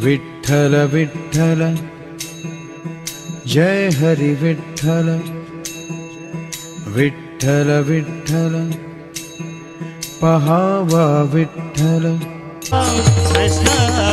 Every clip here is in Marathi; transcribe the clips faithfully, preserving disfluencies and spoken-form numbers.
विठ्ठल विठ्ठल जय हरि विठ्ठल विठ्ठल विठ्ठल पहावा विठ्ठल कृष्ण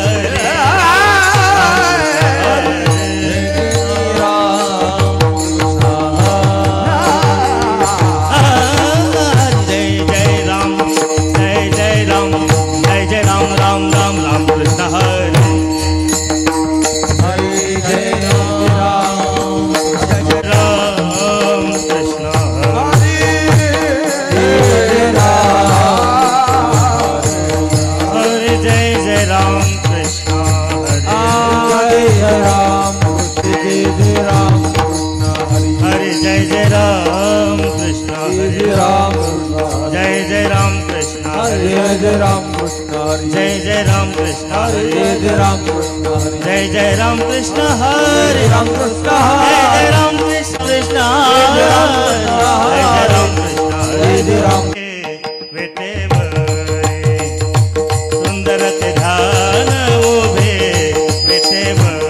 जय राम कृष्ण जय जय राम कृष्ण जय जय राम कृष्ण जय जय राम कृष्ण हरे राम कृष्ण जय जय राम कृष्ण कृष्ण जय जय राम कृष्ण जय जय राम बेटे सुंदर ते ध्यान उभे बेटे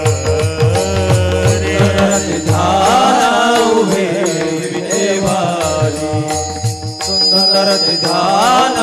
ध्यान उभे विदेवारी सुंदर ध्यान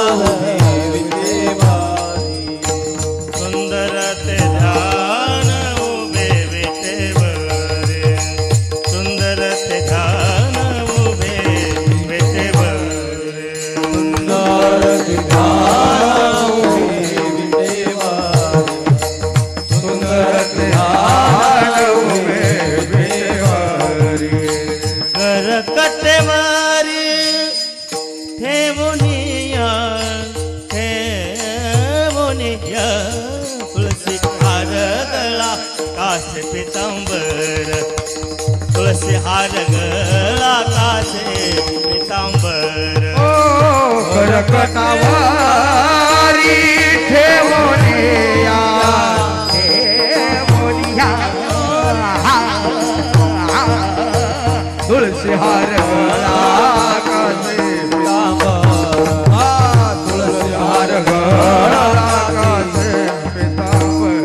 तुलसी हार गला कासे पीतांबर ओ करकटावारी ठेवोनिया ठेवोनिया तुलसी हार गला कासे पीतांबर तुलसी हार गला कासे पीतांबर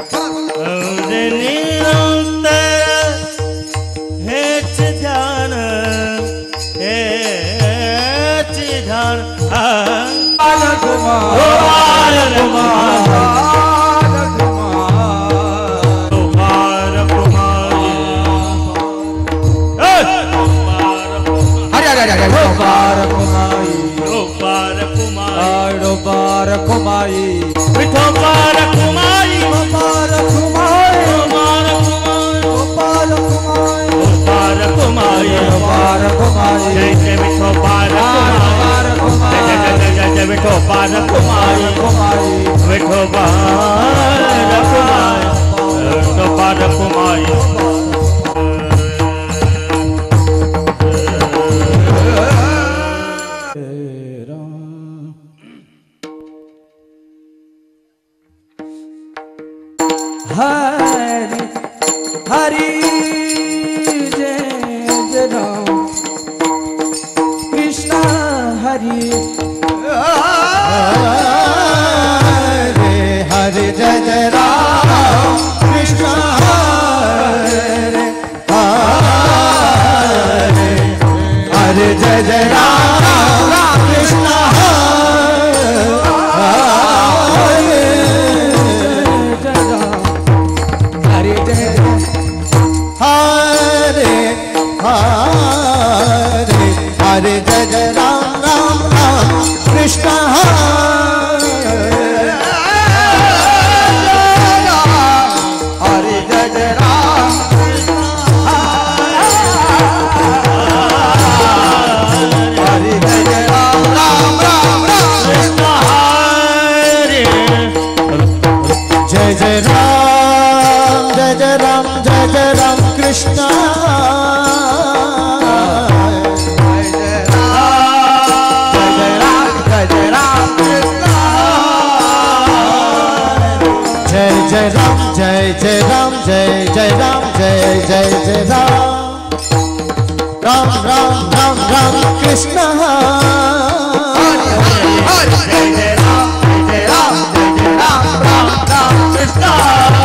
कुमाई विठोबार कुमाई गोपाल कुमाई गोपाल कुमाई गोपाल कुमाई गोपाल कुमाई गोपाल कुमाई जय जय विठोबार कुमाई जय जय जय जय विठोबार कुमाई कुमाई विठोबार कुमाई विठोबार कुमाई हरि हरि जय जय राम कृष्ण हरि हरे हरे जय जय राम कृष्ण हरे हरे हरे जय जय राम कृष्ण हरे जय जय राम राम राम कृष्ण हरे जय जय राम हरे जय जय राम राम राम राम कृष्ण जय जय राम जय जय राम जय जय राम कृष्ण जय राम जय जय राम जय जय राम जय जय जय राम राम राम राम राम कृष्ण जय जय राम जय जय राम जय जय राम राम राम कृष्ण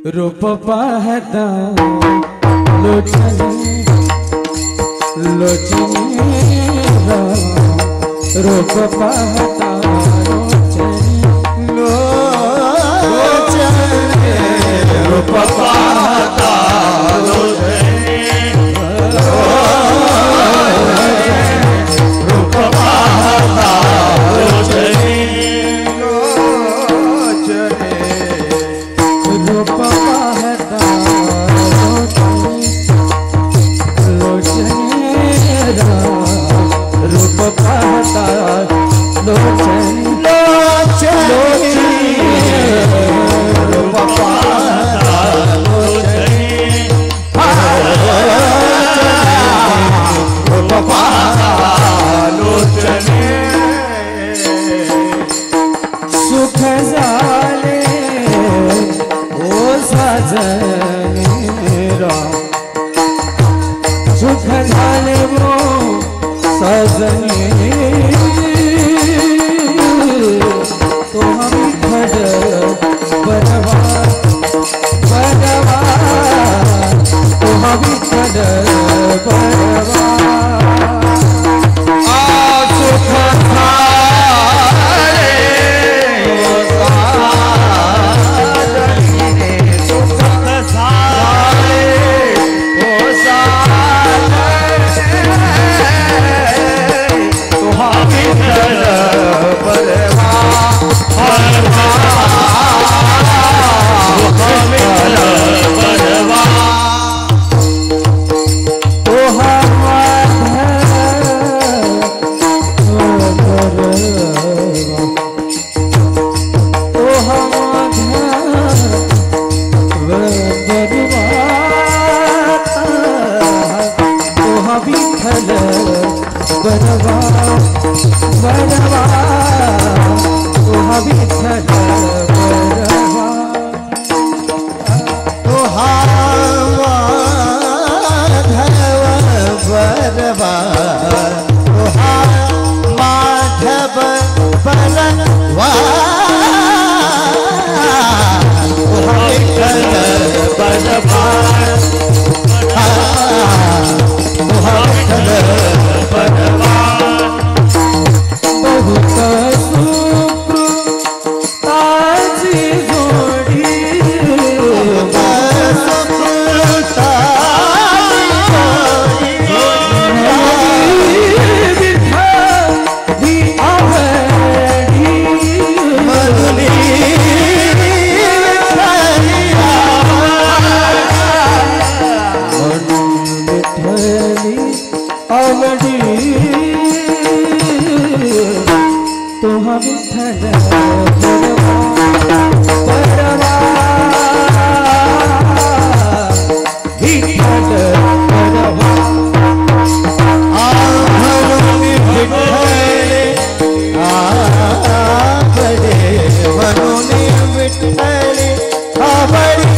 रूप पाहता लोचने लोचने रूप पाहता लोचने लोचने रूप पाहता लोचने रूप पाहता लोचने रूप पाहता लोचने रूप पाहता लोचने लोचने रूप पाहता लोचने रूप पाहता लोचने सुख झाले ओ साजनेरा सुख झाले वो सजने तो हम खड बरवा बरवा तो हम खड बरवा आ सुख झाले ओ साजने सुख झाले ओ साजने तो हम खड बरवा बरवा बरवा तो हबी थल बरवा तो हावा धव बरवा तो हा माधव बरवा तो हबी थल बरवा तो हबी थल बरवा बहुत सुख ताजी जोड़ी सुख ताजी जोड़ी बिठा दी आवड़ी मधुली बिठली आवड़ी तो हम थल बरवा बरवा विठल बरवा आहरुनि विठले आवड़े वरुनि विठले आवड़े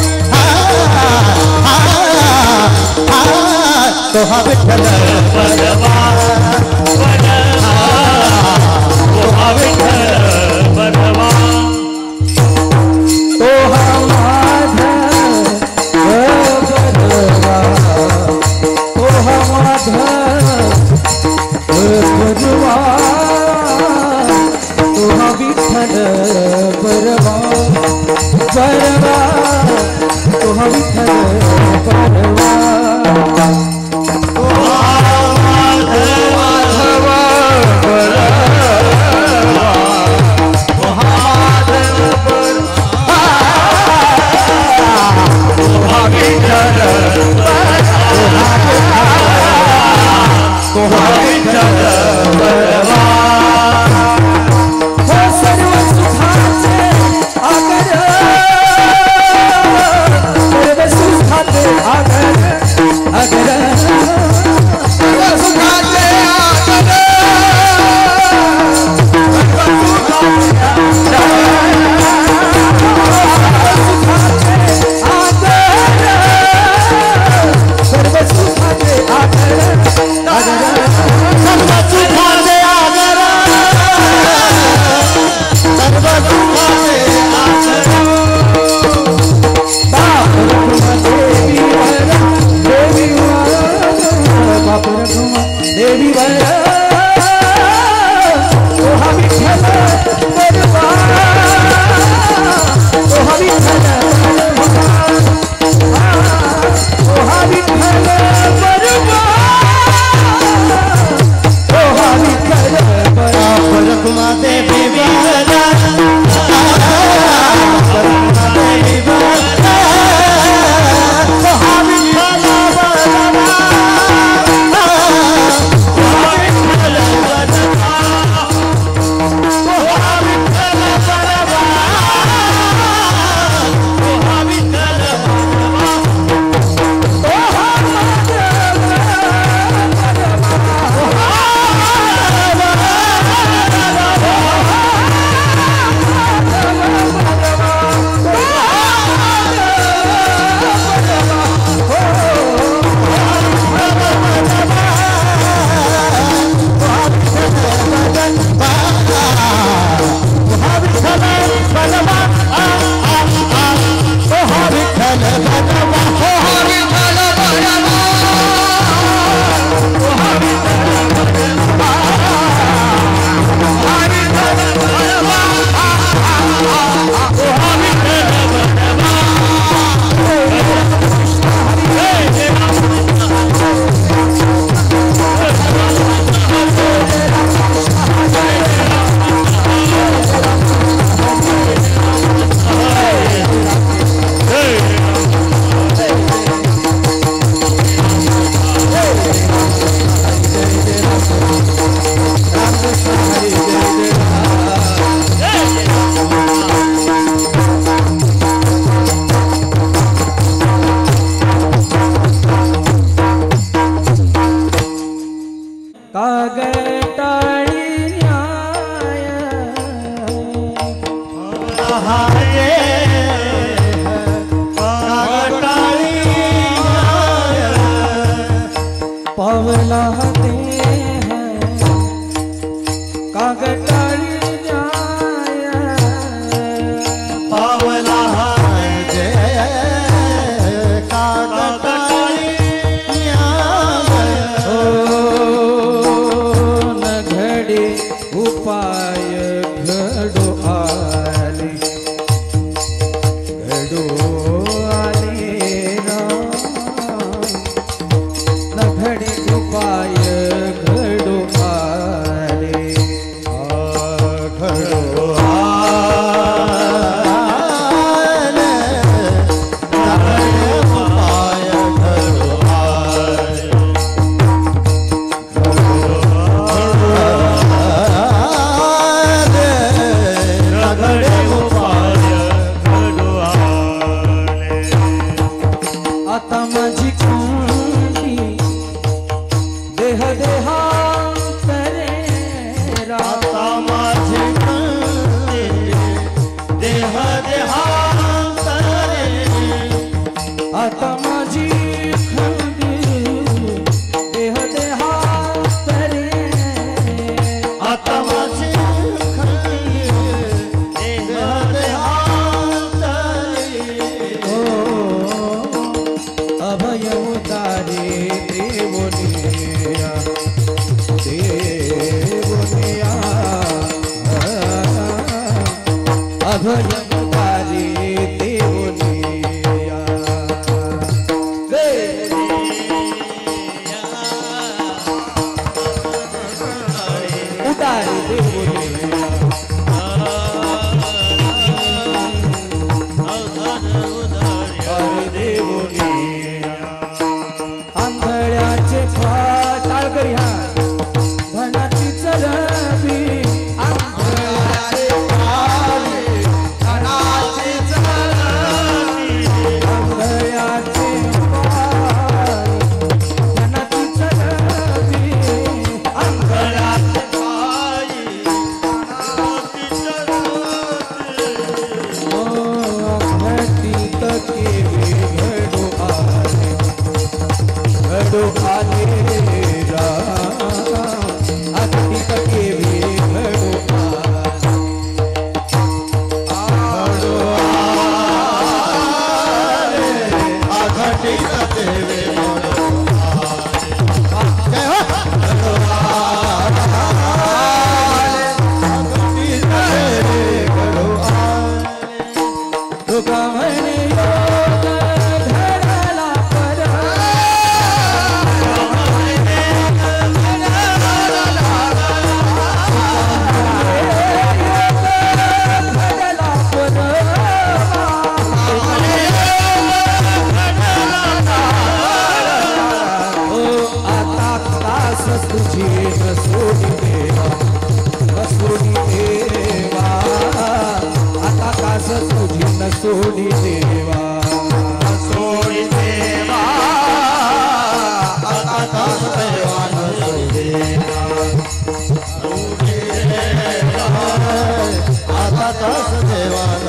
तो हम विठल बरवा हारे कागटाळी पावला ते कागटाळी न्याय पावला हारे कागटाळी न्याय न घडे उपाय घडो आले घडो आले राम न घडे उपाय घडो आले घडो आले नवे उपाय घडो आले घडे उपाय घडो आले आता माझी खंडी देह देहांतरे आता माझे देह देहांतरे आता माझी खंडी देह देहांतरे आता माझे देह देहांतरे ओ अभय उतारे देवनिया देवनिया अभय उतारे देवनिया उतारे देवनिया अरे देवनिया आंधळ्याचे फाटाळ करी हा धनाची चरबी आंधळ्याचे पाय धनाची चरबी आंधळ्याचे पाय धनाची चरबी आंधळ्याचे पाय धनाची चरबी ओ घटीत केवे घडो आले घडो आले राम अगदी केवे घडो आले घडो आले अघटित देवे जय हो अघटित देवे घडो आले तुका म्हणे योग धरला पर धरला पर ओ आता तास तुझी नसोडी देवा नसोडी देवा आता तास तुझी नसोडी देवा सोडी देवा आता तास देवान देवा आता तास देवान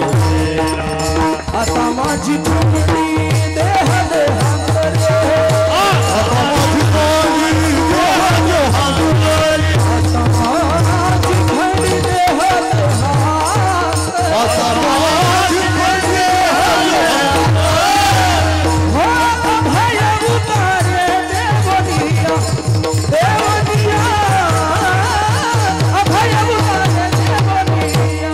आता माझी चुकली देह देहांतरे आता माझी कोणी देह देहांतरे आता माझी खंडी देह देहांतरे आता माझी कोणी हो अभय उतारे देवनिया देवनिया अभय उतारे देवनिया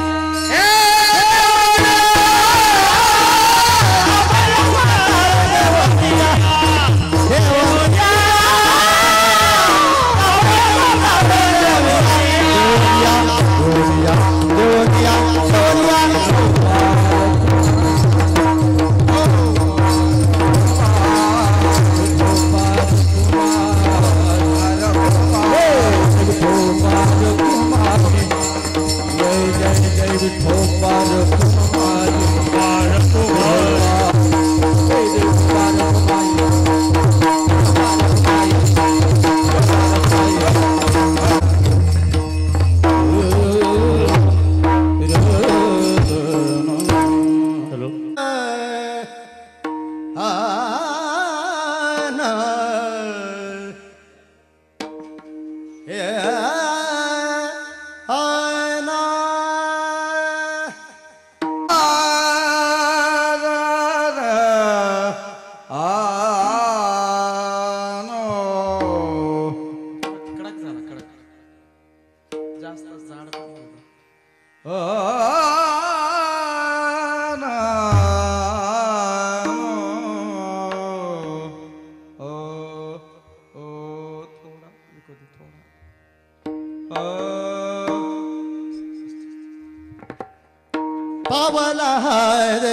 पावला रे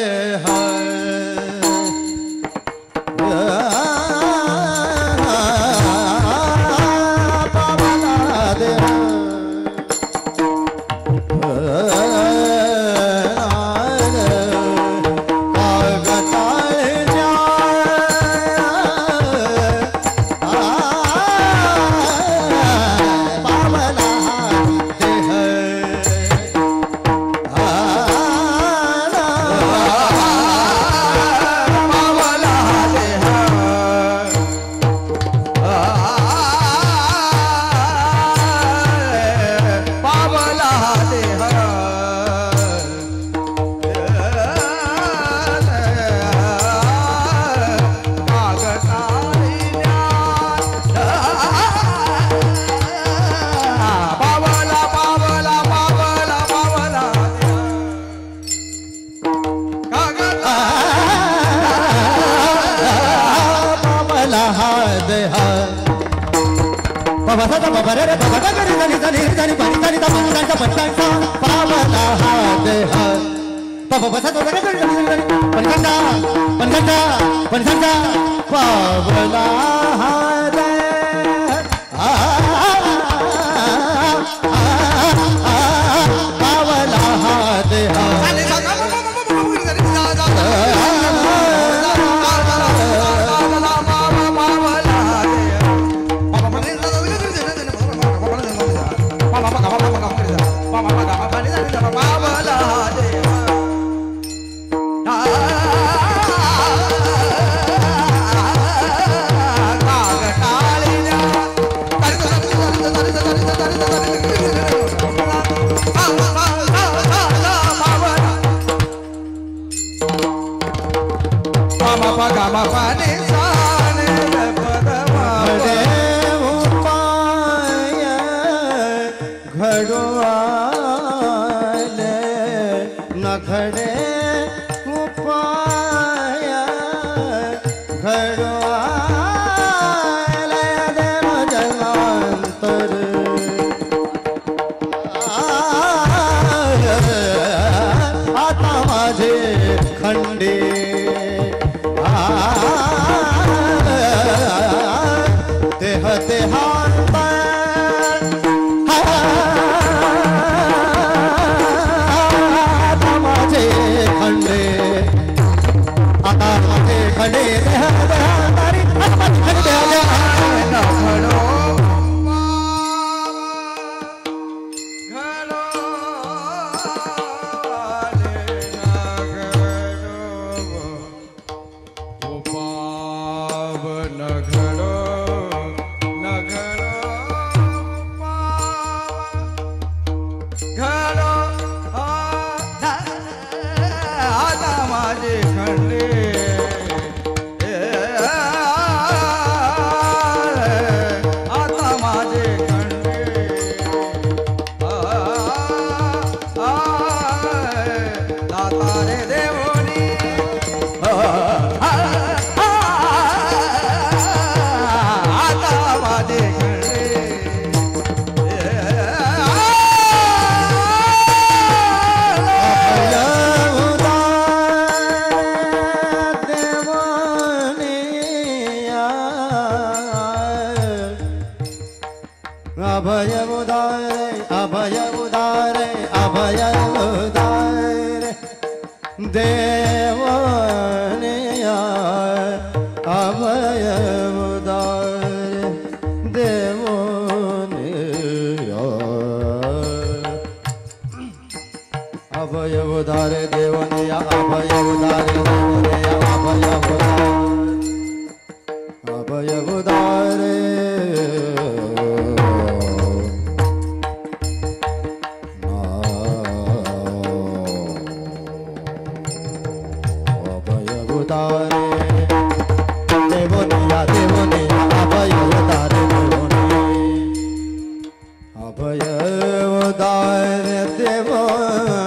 अभय उदार देव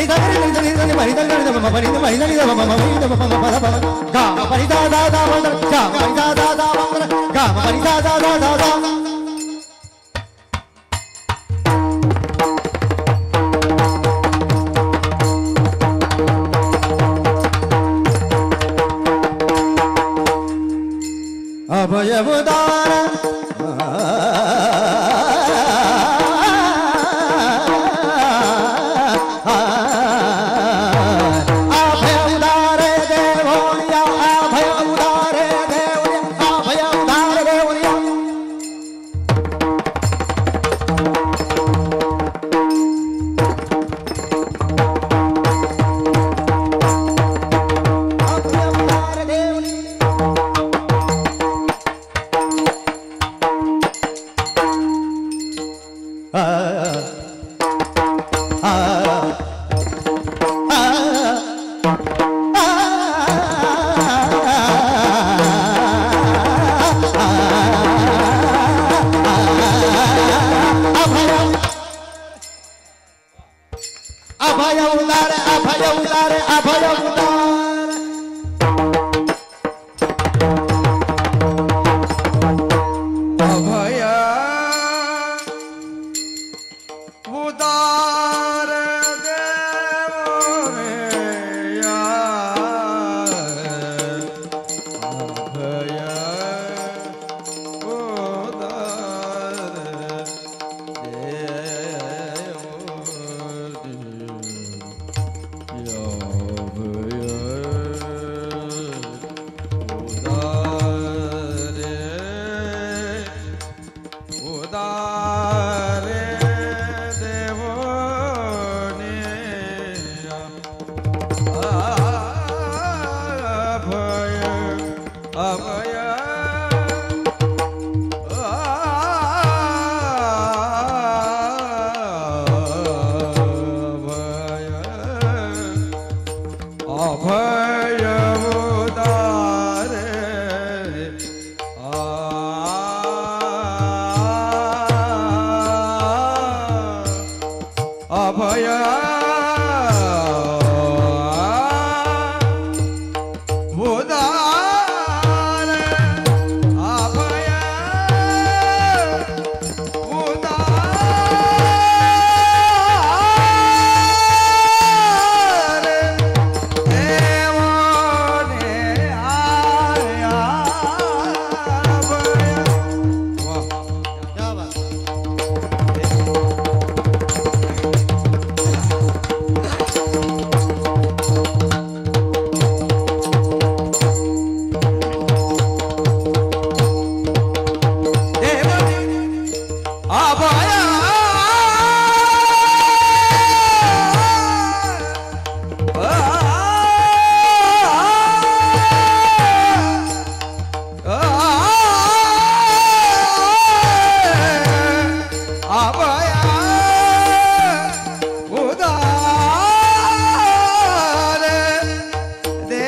ಅಭಯವುದಾರ ಅಭಯ ಉದಾರ ಅಭಯ ಉದಾರ ಅಭಯ ಉದಾರ ಅಭಯ ಉದಾರ ದೇವರೆಯ ಅಭಯ ಉದಾರ ಉದಾರೆ ದೇವೋನಿಯ ಅಭಯ ಅಭಯ ಅಭಯ ಉದಾರೆ ಅಭಯ ಉದಾರ ಅಭಯ ಉದಾರ ದೇವನೇ ಆಯ ಅಭಯ ವಾಹ್ ಅಭಯ ಅಭಯ ಉದಾರ ದೇ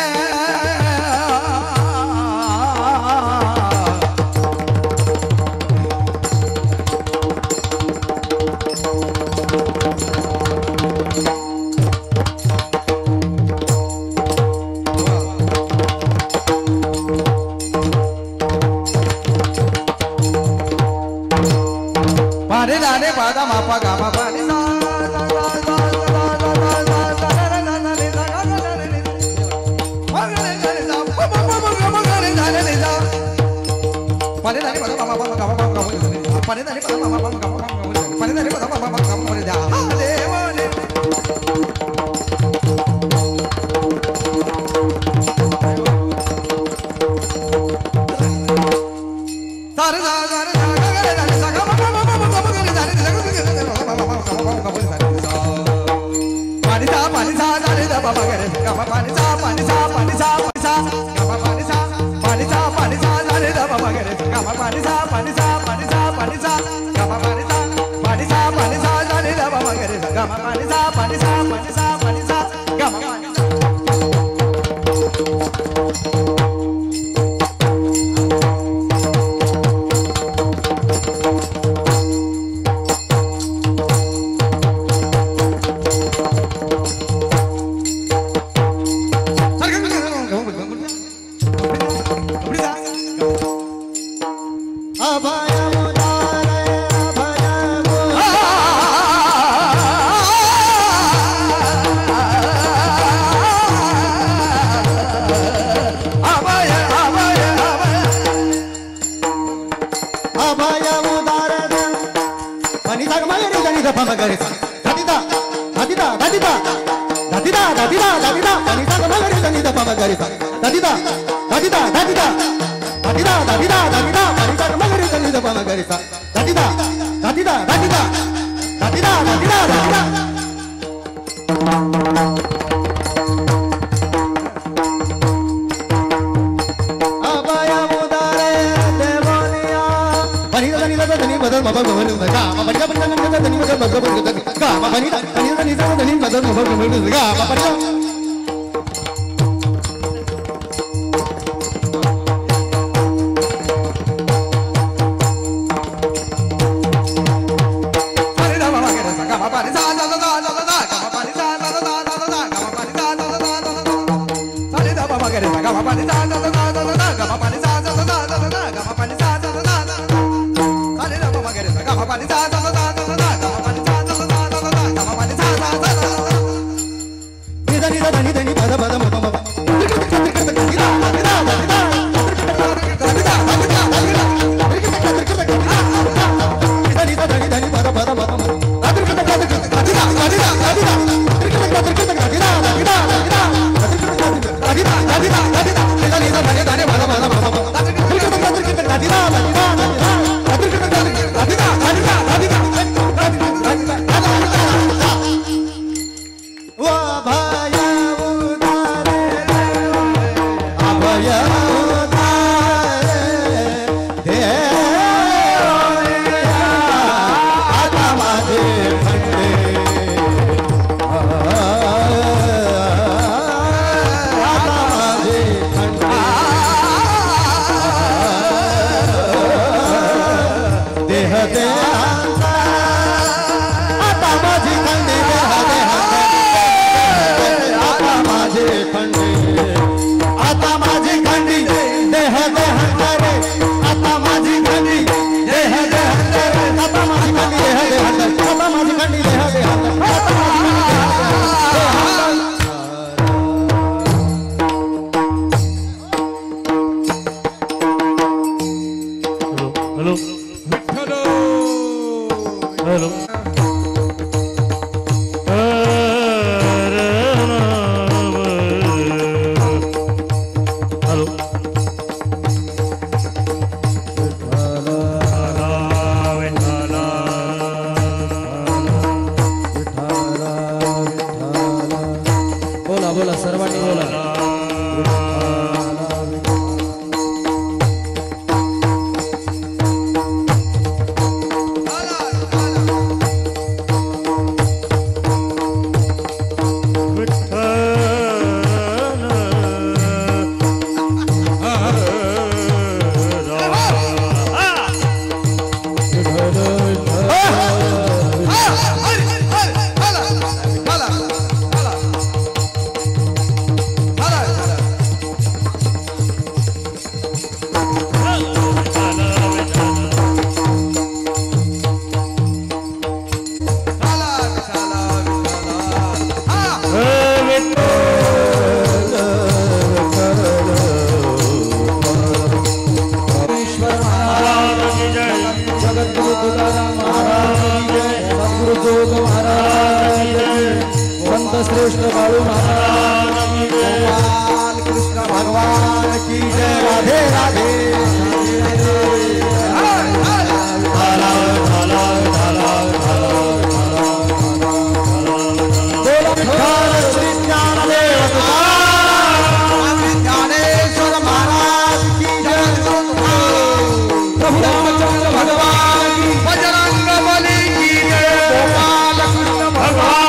Pare dane pada mapa gama pare sa sa sa sa sa sa sa sa na na na ni sa ga ga ni ni magare gare sa pa pa pa pa gama gare dane ni sa pare dane pada mapa gama gama gama pare dane pada mapa gama gama pare dane pada mapa gama gama da devane sare sa sare sa ga ga dane sa ga pa pa pa pa gama gare dane ni sa ga ga Panisa, panisa, dare da baba gare. Gama panisa, panisa, panisa, panisa. Gama panisa, panisa, panisa, dare da baba gare. Gama panisa, panisa, panisa, panisa. Gama panisa, panisa, panisa, dare da baba gare. Gama panisa, panisa, panisa, panisa. Gama panisa. दादिदा दादिदा दादिदा दादिदा दादिदा मगरे दादिदा मगरे दादिदा दादिदा दादिदा दादिदा दादिदा दादिदा दादिदा मगरे दादिदा मगरे दादिदा दादिदा दादिदा दादिदा दादिदा दादिदा अबाया मुदारे देवनिया बनी दनी दनी बदल मबा गमन गा मबा बनी दनी दनी बदल मबा गमन गा मबा बनी दनी दनी दनी बदल मबा गमन गा मबा बनी श्रेष्ठ बाळू महाराज भगवान कृष्ण भगवान की जय। राधे राधे श्री ज्ञानदेव ज्ञानेश्वर महाराज की जय। प्रभु रामचंद्र भगवान की बजरंग बली की जय। गोपाल कृष्ण भगवान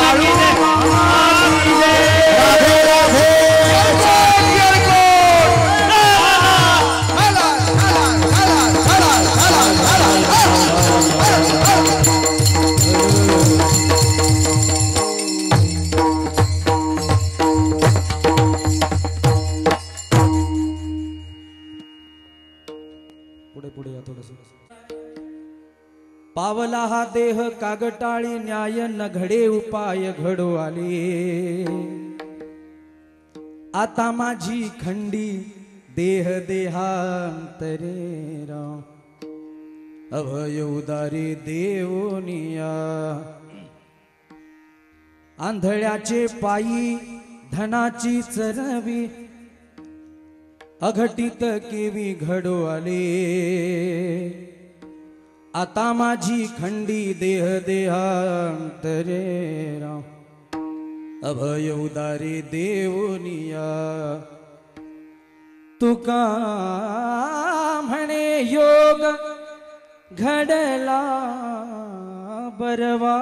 पावला हा देह कागटाळी न्याय न घडे उपाय घडो आले। आता माझी खंडी देह देहांतरे राम अभय उदारी देवोनिया। आंधळ्याचे पायी धनाची चरवी अघटित केवी घडो आले आता माझी खंडी देह देहांतरे राम अभय उदारे देवनिया तुका म्हणे योग घडला बरवा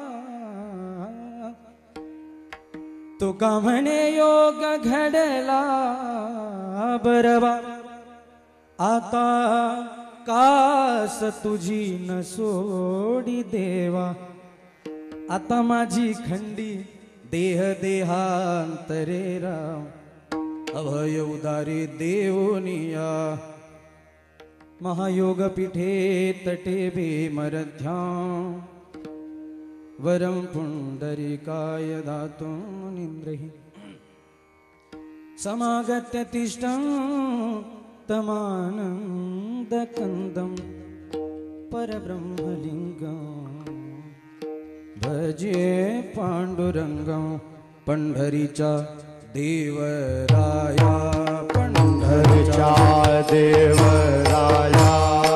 तुका म्हणे योग घडला बरवा आता कास तुझी न सोडी देवा आता माझी खंडी देह देहांतरे राम अभय उदारे देवनिया महायोग पीठे तटे भीमरध्यां वरं पुंडरीकाय दातुं निन्द्रहि समागत्य तिष्ठं तमानन्दकन्दं परब्रह्मलिङ्गं भजे पांडुरंगं पंढरीचा देवराया पंढरीचा देवराया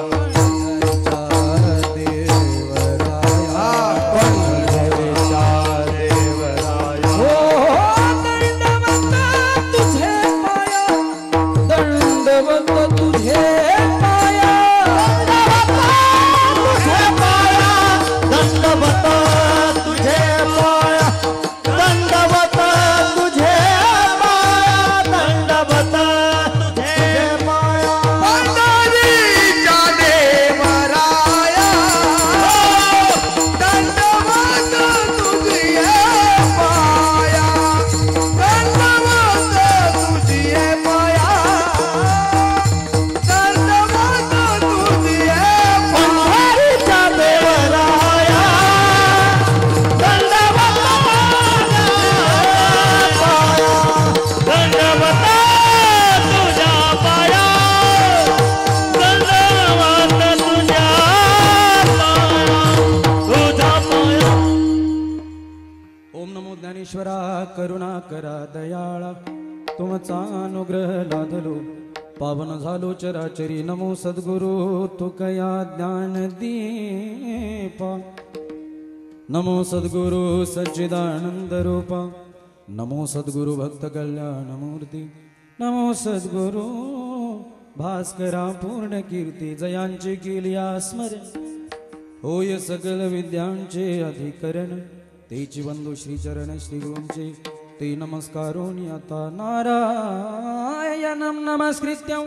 करुणाकरा दयाळा तुमचा अनुग्रह लादलो पावन झालो चराचरी नमो सद्गुरु तुकया ज्ञान दीपा नमो सद्गुरु सच्चिदानंद रूपा नमो सद्गुरु भक्त कल्याण मूर्ती नमो सद्गुरु भास्करा पूर्ण कीर्ती जयांची केली स्मरण होय सकल विद्यांचे अधिकरण तेची बंधू श्री चरण श्री गुरूंचे ते नमस्कारोनी आता नारायणं नमस्कृत्यं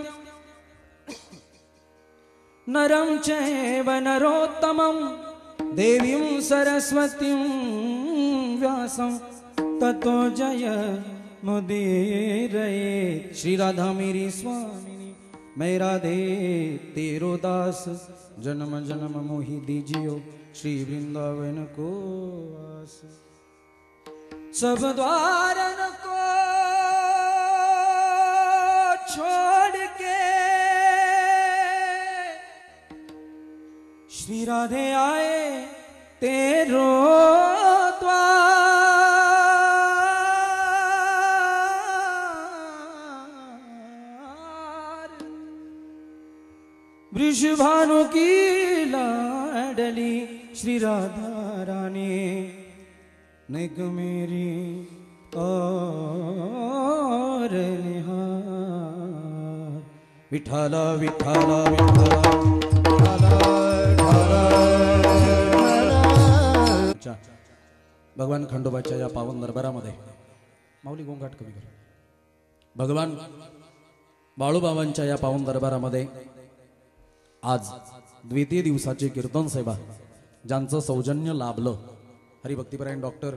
नरं चैव नरोत्तमं देवीं सरस्वतीं व्यासं ततो जय मुदीरये श्री राधा मेरी स्वामिनी मैं राधे तेरो दास जन्म जन्म मोहि दीजियो श्री वृंदावन को आस सब द्वारन को छोड़ के श्री राधे आए तेरो द्वार वृषभानु की लाडली श्री राधा रानी नेक मेरी और निहार विठाला विठाला विठाला भगवान खंडोबाच्या या पावन दरबारामध्ये माऊली गोंगाट कमी कर भगवान बाळूबाबांच्या या पावन दरबारामध्ये आज द्वितीय दिवसाची कीर्तन सेवा ज्यांचं सौजन्य लाभलं हरिभक्तीपरायण डॉक्टर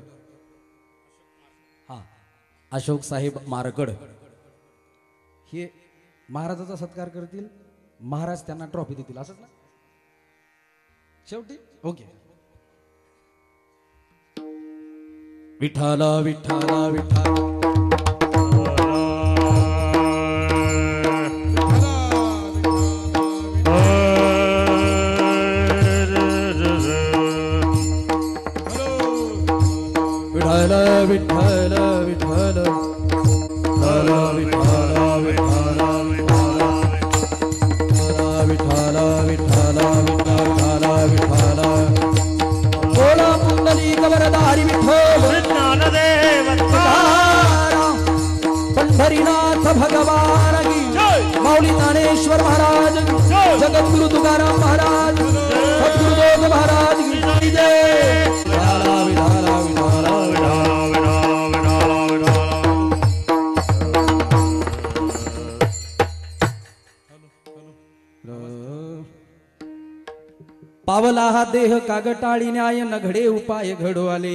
हा अशोक साहेब मारकड हे महाराजाचा सत्कार करतील महाराज त्यांना ट्रॉफी देतील असंच ना शेवटी ओके विठाला विठाला विठाला विठाला विठ्ठल विठ्ठल विठ्ठल विठ्ठल विठ्ठल विठ्ठल विठ्ठल बोला पुंडली कवरदारी विठ्ठल ज्ञानदेव पंढरीनाथ भगवान की माऊली ज्ञानेश्वर महाराज जगद्गुरु तुकाराम महाराज सद्गुरु देव महाराज की जय। विठाला विठाला विठाला पावला हा देह कागटाळी न्याय नघडे उपाय घडू आले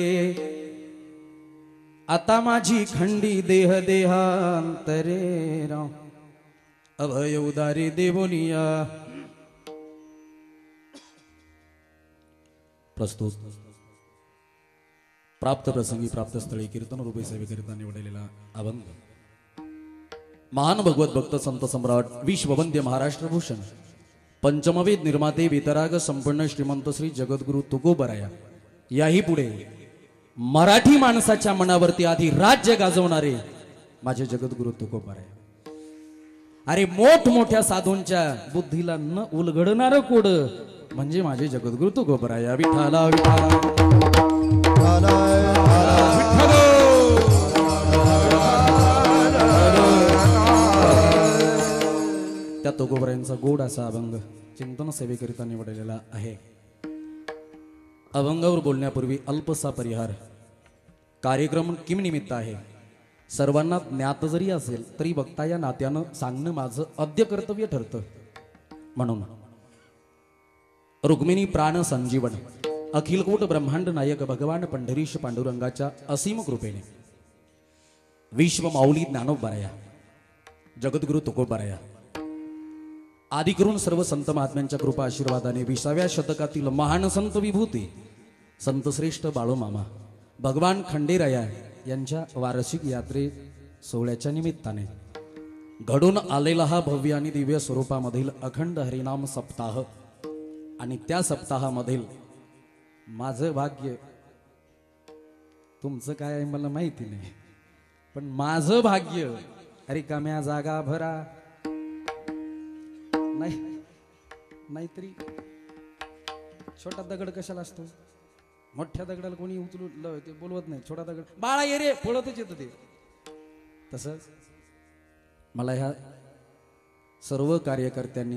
आता माझी खंडी देह देहांतरे राम अभय उदारी देवोनिया। प्रस्तुत प्राप्त प्रसंगी प्राप्त स्थळी कीर्तन रूपे सेवेकरिता निवडलेला अभंग महान भगवत भक्त संत सम्राट विश्ववंद्य महाराष्ट्र भूषण पंचमवेद निर्माते वितराग संपन्न श्रीमंत श्री जगद्गुरु तुकोबराया याही पुढे मराठी माणसाच्या मनावरती आधी राज्य गाजवणारे माझे जगद्गुरु तुकोबराया। अरे मोठमोठ्या साधूंच्या बुद्धीला न उलगडणारं कोड म्हणजे माझे जगद्गुरु तुकोबराया। विठाला विठाला त्या तुकोबरायांचा गोड असा अभंग चिंतन सेवेकरिता निवडलेला आहे। अभंगावर बोलण्यापूर्वी अल्पसा परिहार। कार्यक्रम किम निमित्त आहे सर्वांना ज्ञात जरी असेल तरी वक्ता या नात्यानं सांगणं माझं अद्य कर्तव्य ठरतं। म्हणून रुक्मिणी प्राण संजीवन अखिलकोट ब्रह्मांड नायक भगवान पंढरीश पांडुरंगाच्या असीम कृपेने विश्व माऊली ज्ञानोबराया जगद्गुरु तुकोबराया आदि करून सर्व संत महात्म्यांच्या कृपा आशीर्वादाने विसाव्या शतकातील महान संत विभूती संत श्रेष्ठ बाळूमामा भगवान खंडेराया यांच्या वार्षिक यात्रे सोहळ्याच्या निमित्ताने घडून आलेला हा भव्य आणि दिव्य स्वरूपामधील अखंड हरिनाम सप्ताह आणि त्या सप्ताहामधील माझं भाग्य तुमचं काय आहे मला माहिती नाही पण माझं भाग्य रिकाम्या जागा भरा नाही नाहीतरी छोटा दगड कशाला असतो मोठ्या दगडाला कोणी उचलू ते बोलवत नाही छोटा दगड बाळा ये रे पळतच येतं ते तसंच मला ह्या सर्व कार्यकर्त्यांनी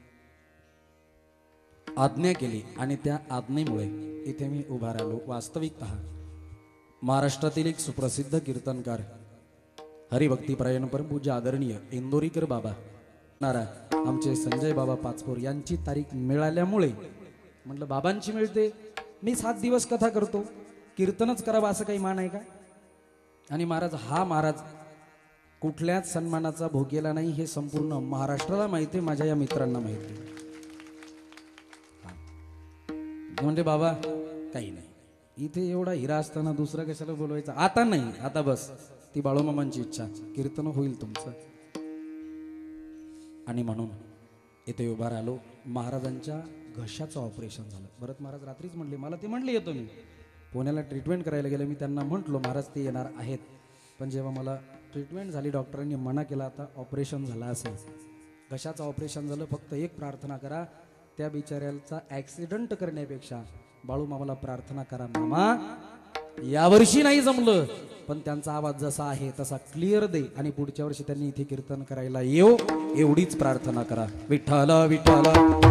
आज्ञा केली आणि त्या आज्ञेमुळे इथे मी उभा राहिलो। वास्तविकतः महाराष्ट्रातील एक सुप्रसिद्ध कीर्तनकार हरिभक्तीपरायण परमपूज्य आदरणीय इंदोरीकर बाबा नारा आमचे संजय बाबा पाचपोर यांची तारीख मिळाल्यामुळे म्हटलं बाबांची मिळते मी सात दिवस कथा करतो कीर्तनच करावं असं काही मान आहे का। आणि महाराज हा महाराज कुठल्याच सन्मानाचा भोग गेला नाही हे संपूर्ण महाराष्ट्राला माहिती आहे माझ्या या मित्रांना माहिती म्हणजे बाबा काही नाही इथे एवढा हिरा असताना दुसरा कशाला बोलवायचा आता नाही आता बस ती बाळूमामांची इच्छा कीर्तन होईल तुमचं। आणि म्हणून इथे उभा राहिलो महाराजांच्या घशाचं ऑपरेशन झालं। भरत महाराज रात्रीच म्हणले मला ते म्हणले येतो मी पुण्याला ट्रीटमेंट करायला गेले मी त्यांना म्हटलो महाराज ते येणार आहेत पण जेव्हा मला ट्रीटमेंट झाली डॉक्टरांनी मना केला आता ऑपरेशन झालं असेल घशाचं ऑपरेशन झालं फक्त एक प्रार्थना करा त्या बिचाऱ्याचा ॲक्सिडेंट करण्यापेक्षा बाळूमामाला प्रार्थना करा मामा यावर्षी नाही जमलं पण त्यांचा आवाज जसा आहे तसा क्लिअर दे आणि पुढच्या वर्षी त्यांनी इथे कीर्तन करायला येऊ एवढीच प्रार्थना करा। विठ्ठला विठ्ठला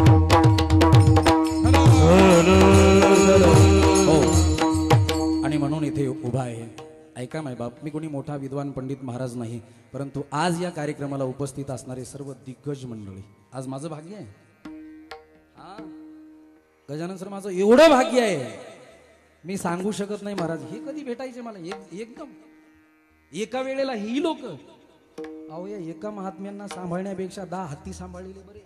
हो आणि म्हणून इथे उभा आहे ऐका माय बाप मी कोणी मोठा विद्वान पंडित महाराज नाही परंतु आज या कार्यक्रमाला उपस्थित असणारे सर्व दिग्गज मंडळी आज माझं भाग्य आहे। हा गजानन सर माझं एवढं भाग्य आहे मी सांगू शकत नाही महाराज हे कधी भेटायचे मला एक एकदम एका वेळेला ही लोक अहो या एका महात्म्यांना सांभाळण्यापेक्षा दहा हत्ती सांभाळलेले बरे।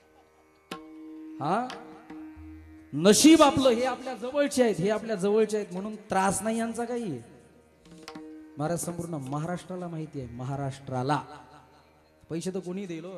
हा नशीब आपलं हे आपल्या जवळचे आहेत हे आपल्या जवळचे आहेत म्हणून त्रास नाही यांचा काही महाराज संपूर्ण महाराष्ट्राला माहिती आहे महाराष्ट्राला पैसे तर कोणी देलो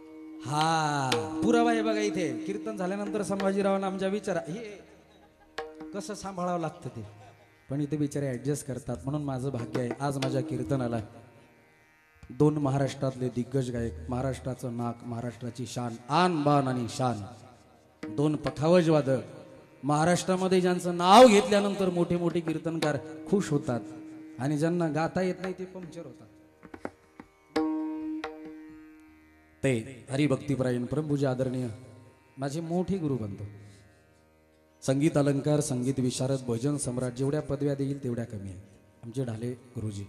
हा पुरावा आहे बघा इथे कीर्तन झाल्यानंतर संभाजीरावांना आमच्या विचारा हे कसं सांभाळावं लागतं ते, पण इथे बिचारे ऍडजस्ट करतात. म्हणून माझं भाग्य आहे आज माझ्या कीर्तनाला दोन महाराष्ट्रातले दिग्गज गायक, महाराष्ट्राचं नाक, महाराष्ट्राची शान, आन बान आणि शान, दोन पखावज वादक, महाराष्ट्रामध्ये ज्यांचं नाव घेतल्यानंतर मोठे मोठे कीर्तनकार खुश होतात आणि ज्यांना गाता येत नाही ते पंक्चर होतात. ते हरिभक्तीपरायण परमपूज्य आदरणीय माझे मोठे गुरु बनतो. संगीत अलंकार, संगीत विशारद, भजन सम्राट, जेवढ्या पदव्या देईल तेवढ्या कमी आहेत आमचे ढाले गुरुजी.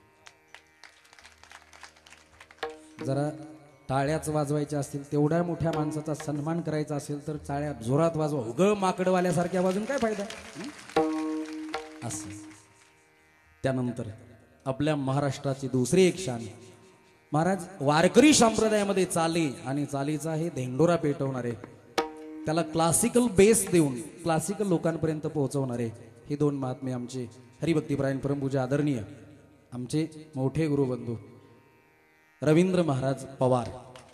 जरा टाळ्याच वाजवायच्या असतील, तेवढ्या मोठ्या माणसाचा सन्मान करायचा असेल तर टाळ्या जोरात वाजवा. उगं माकडवाल्यासारख्या वाजून काय फायदा असं. त्यानंतर आपल्या महाराष्ट्राची दुसरी एक शान महाराज वारकरी संप्रदायामध्ये चाली आणि चालीचा हे धेंडोरा पेटवणारे, त्याला क्लासिकल बेस देऊन क्लासिकल लोकांपर्यंत पोहोचवणारे हे दोन महात्मे आमचे हरिभक्तीपरायण परमपूज्य आदरणीय आमचे मोठे गुरुबंधू रवींद्र महाराज पवार.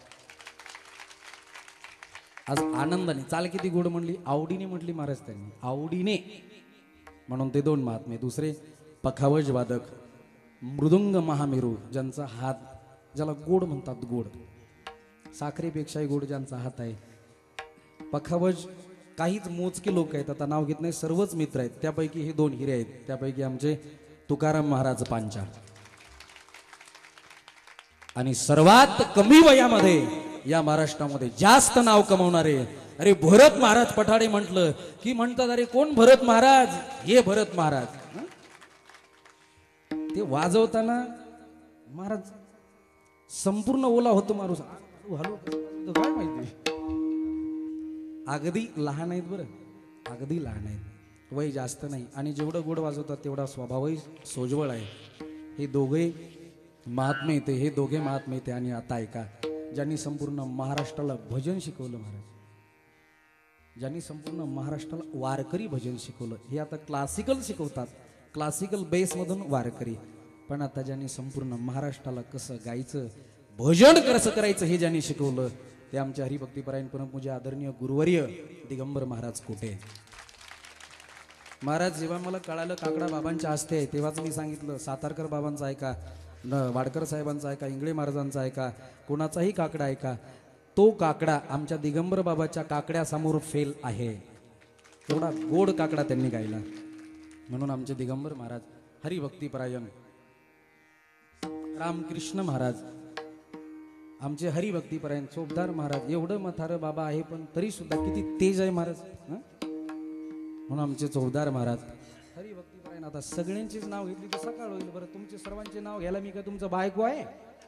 आज आनंदाने चाल किती गोड म्हणली, आवडीने म्हटली महाराज त्यांनी, आवडीने. म्हणून ते दोन महात्मे. दुसरे पखावज वादक, मृदुंग महामेरू, ज्यांचा हात, ज्याला गोड म्हणतात, गोड साखरेपेक्षाही गोड ज्यांचा हात आहे. पखावज काहीच मोजके लोक आहेत, आता नाव घेत नाही, सर्वच मित्र आहेत. त्यापैकी हे दोन हिरे आहेत, त्यापैकी आमचे तुकाराम महाराज पांचाळ. आणि सर्वात कमी वयामध्ये या महाराष्ट्रामध्ये जास्त नाव कमवणारे, अरे भरत महाराज पठाडे म्हटलं की म्हणतात अरे कोण भरत महाराज, हे भरत महाराज. ते वाजवताना महाराज संपूर्ण ओला होतो माणूस, हॅलो काय माहिती. अगदी लहान आहेत बरं, अगदी लहान आहेत, वय जास्त नाही. आणि जेवढं गोड वाजवतात तेवढा स्वभावही सोज्वळ आहे. हे दोघे महात्मे येते, हे दोघे महात्मे येते. आणि आता ऐका, ज्यांनी संपूर्ण महाराष्ट्राला भजन शिकवलं महाराज, ज्यांनी संपूर्ण महाराष्ट्राला वारकरी भजन शिकवलं, हे आता क्लासिकल शिकवतात, क्लासिकल बेसमधून वारकरी. पण आता ज्यांनी संपूर्ण महाराष्ट्राला कसं गायचं, भजन कसं करायचं हे ज्यांनी शिकवलं ते आमच्या हरिभक्तीपरायण परमपूज्य आदरणीय गुरुवर्य दिगंबर महाराज कोटे महाराज. जेव्हा मला कळालं काकडा बाबांच्या हस्ते आहे तेव्हाच मी सांगितलं सातारकर बाबांचा ऐका, वाडकर साहेबांचा ऐका, इंगळे महाराजांचा ऐका, कोणाचाही काकडा ऐका. तो काकडा आमच्या दिगंबर बाबाच्या काकड्यासमोर फेल आहे. तेवढा गोड काकडा त्यांनी गायला. म्हणून आमचे दिगंबर महाराज हरिभक्तीपरायण रामकृष्ण महाराज, आमचे हरिभक्तीपरायण चोपदार महाराज, एवढं म्हातारं बाबा आहे पण तरी सुद्धा किती तेज आहे महाराज. म्हणून आमचे चोपदार महाराज हरिभक्तीपरायण. आता सगळ्यांचीच नाव घेतली तर सकाळ होईल बरं. तुमचे सर्वांचे नाव घ्यायला मी काय तुमचं बायको आहे?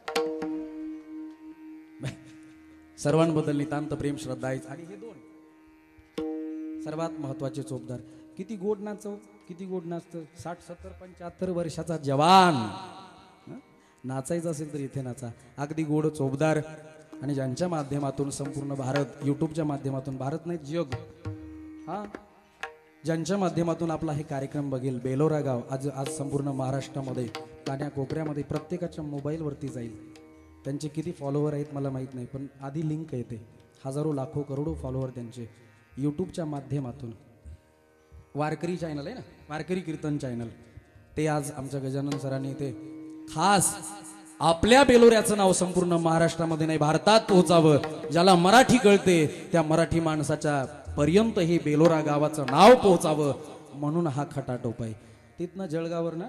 सर्वांबद्दल नितांत प्रेम श्रद्धा आहे. आणि हे दोन सर्वात महत्वाचे चोपदार, किती गोड नाचव, किती गोड नाचतं. साठ सत्तर पंच्याहत्तर वर्षाचा जवान नाचायचं असेल तर इथे नाचा. अगदी गोड चोपदार. आणि ज्यांच्या माध्यमातून संपूर्ण भारत, युट्यूबच्या माध्यमातून, भारत नाही जग, हा ज्यांच्या माध्यमातून आपला हे कार्यक्रम बघेल, बेलोरा गाव आज आज संपूर्ण महाराष्ट्रामध्ये कान्याकोपऱ्यामध्ये प्रत्येकाच्या मोबाईलवरती जाईल. त्यांचे किती फॉलोवर आहेत मला माहीत नाही, पण आधी लिंक येते. हजारो लाखो करोडो फॉलोवर त्यांचे यूट्यूबच्या माध्यमातून. वारकरी चॅनल आहे ना, वारकरी कीर्तन चॅनल, ते आज आमच्या गजानन सरांनी ते खास आपल्या बेलोऱ्याचं नाव संपूर्ण महाराष्ट्रामध्ये नाही भारतात पोहोचावं. ज्याला मराठी कळते त्या मराठी माणसाच्या पर्यंत हे बेलोरा गावाचं नाव पोहोचावं म्हणून हा खटाटोप आहे. तिथनं जळगाववरनं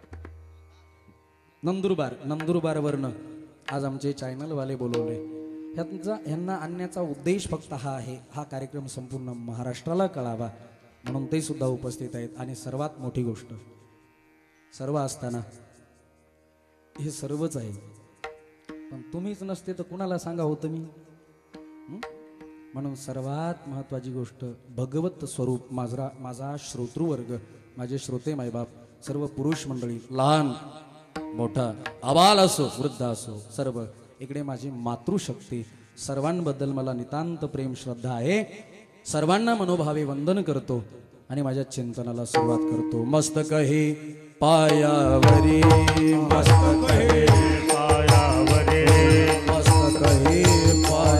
नंदुरबार नंदुरबारवरनं आज आमचे चॅनलवाले बोलवले. ह्यांचा ह्यांना आणण्याचा उद्देश फक्त हा आहे, हा कार्यक्रम संपूर्ण महाराष्ट्राला कळावा म्हणून ते सुद्धा उपस्थित आहेत. आणि सर्वात मोठी गोष्ट, सर्व असताना हे सर्वच आहे, पण तुम्हीच नसते तर कुणाला सांगा होतं मी. म्हणून सर्वात महत्वाची गोष्ट, भगवत स्वरूप माझा माझा श्रोतृवर्ग, माझे श्रोते मायबाप, सर्व पुरुष मंडळी, लहान मोठा, आबाल असो वृद्ध असो, सर्व इकडे माझी मातृशक्ती, सर्वांबद्दल मला नितांत प्रेम श्रद्धा आहे. सर्वांना मनोभावे वंदन करतो आणि माझ्या चिंतनाला सुरुवात करतो. मस्तक हे पायावरी, मस्तक हे पायावरे, मस्तक हे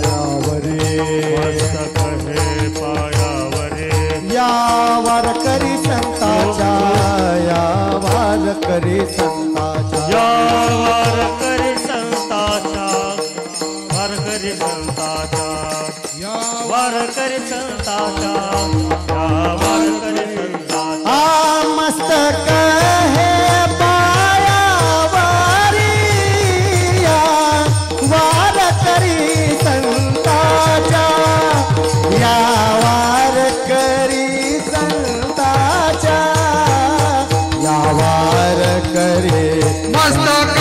पायावरी, मस्तक हे पायावरे. या वारकरी वारकरी संताच्या या वारकरी संताच्या वारकरी संताच्या या वारकरी संताच्या या वारकरी संताच्या आ मस्तक हे पायावरी या वारकरी संताच्या या वारकरी संताच्या या वारकरी मस्तक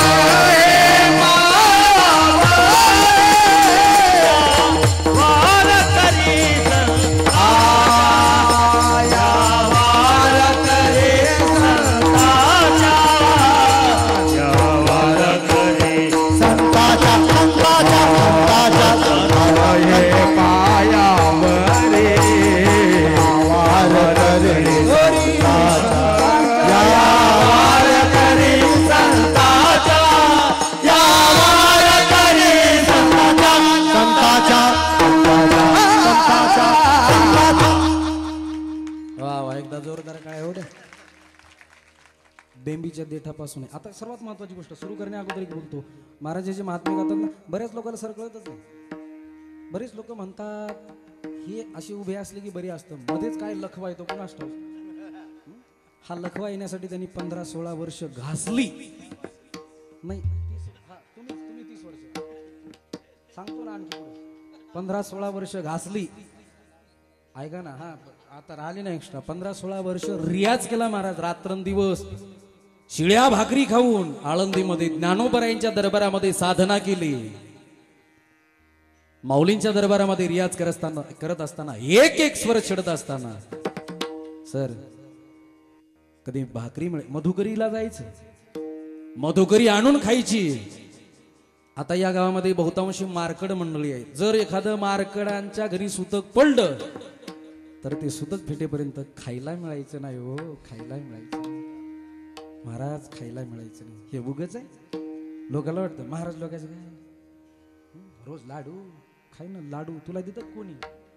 बेंबीच्या देठापासून आहे. आता सर्वात महत्वाची गोष्ट सुरू करण्या अगोदर एक बोलतो. महाराजाचे महात्मे गातात ना, बऱ्याच लोकांना सरकळतच नाही. बरेच लोक म्हणतात हे अशी उभे असले की बरी असतं, मध्येच काय लखवा येतो कोणास ठाऊक. हा लखवा येण्यासाठी त्यांनी पंधरा सोळा वर्ष घासली नाही. हा, तुम्ही तुम्ही तीस वर्ष सांगतो ना, आणखी पुढे पंधरा सोळा वर्ष घासली. ऐका ना, हा आता राहिली ना एक्स्ट्रा. पंधरा सोळा वर्ष रियाज केला महाराज, रात्रंदिवस शिळ्या भाकरी खाऊन आळंदीमध्ये ज्ञानोबरायांच्या दरबारामध्ये साधना केली. माऊलींच्या दरबारामध्ये रियाज करत असताना करत असताना एक एक स्वर चढत असताना सर कधी भाकरी मिळे, मधुकरीला जायचं, मधुकरी आणून खायची. आता या गावामध्ये बहुतांशी मार्कड मंडळी आहे. जर एखादं मार्कडांच्या घरी सुतक पडलं तर ते सुतक फेटेपर्यंत खायला मिळायचं नाही. हो, खायला मिळायचं महाराज, खायला मिळायचं नाही. हे उगच आहे. लोकांना वाटतं महाराज लोकांचं काय रोज लाडू खाय ना, लाडू तुला देतात कोणी?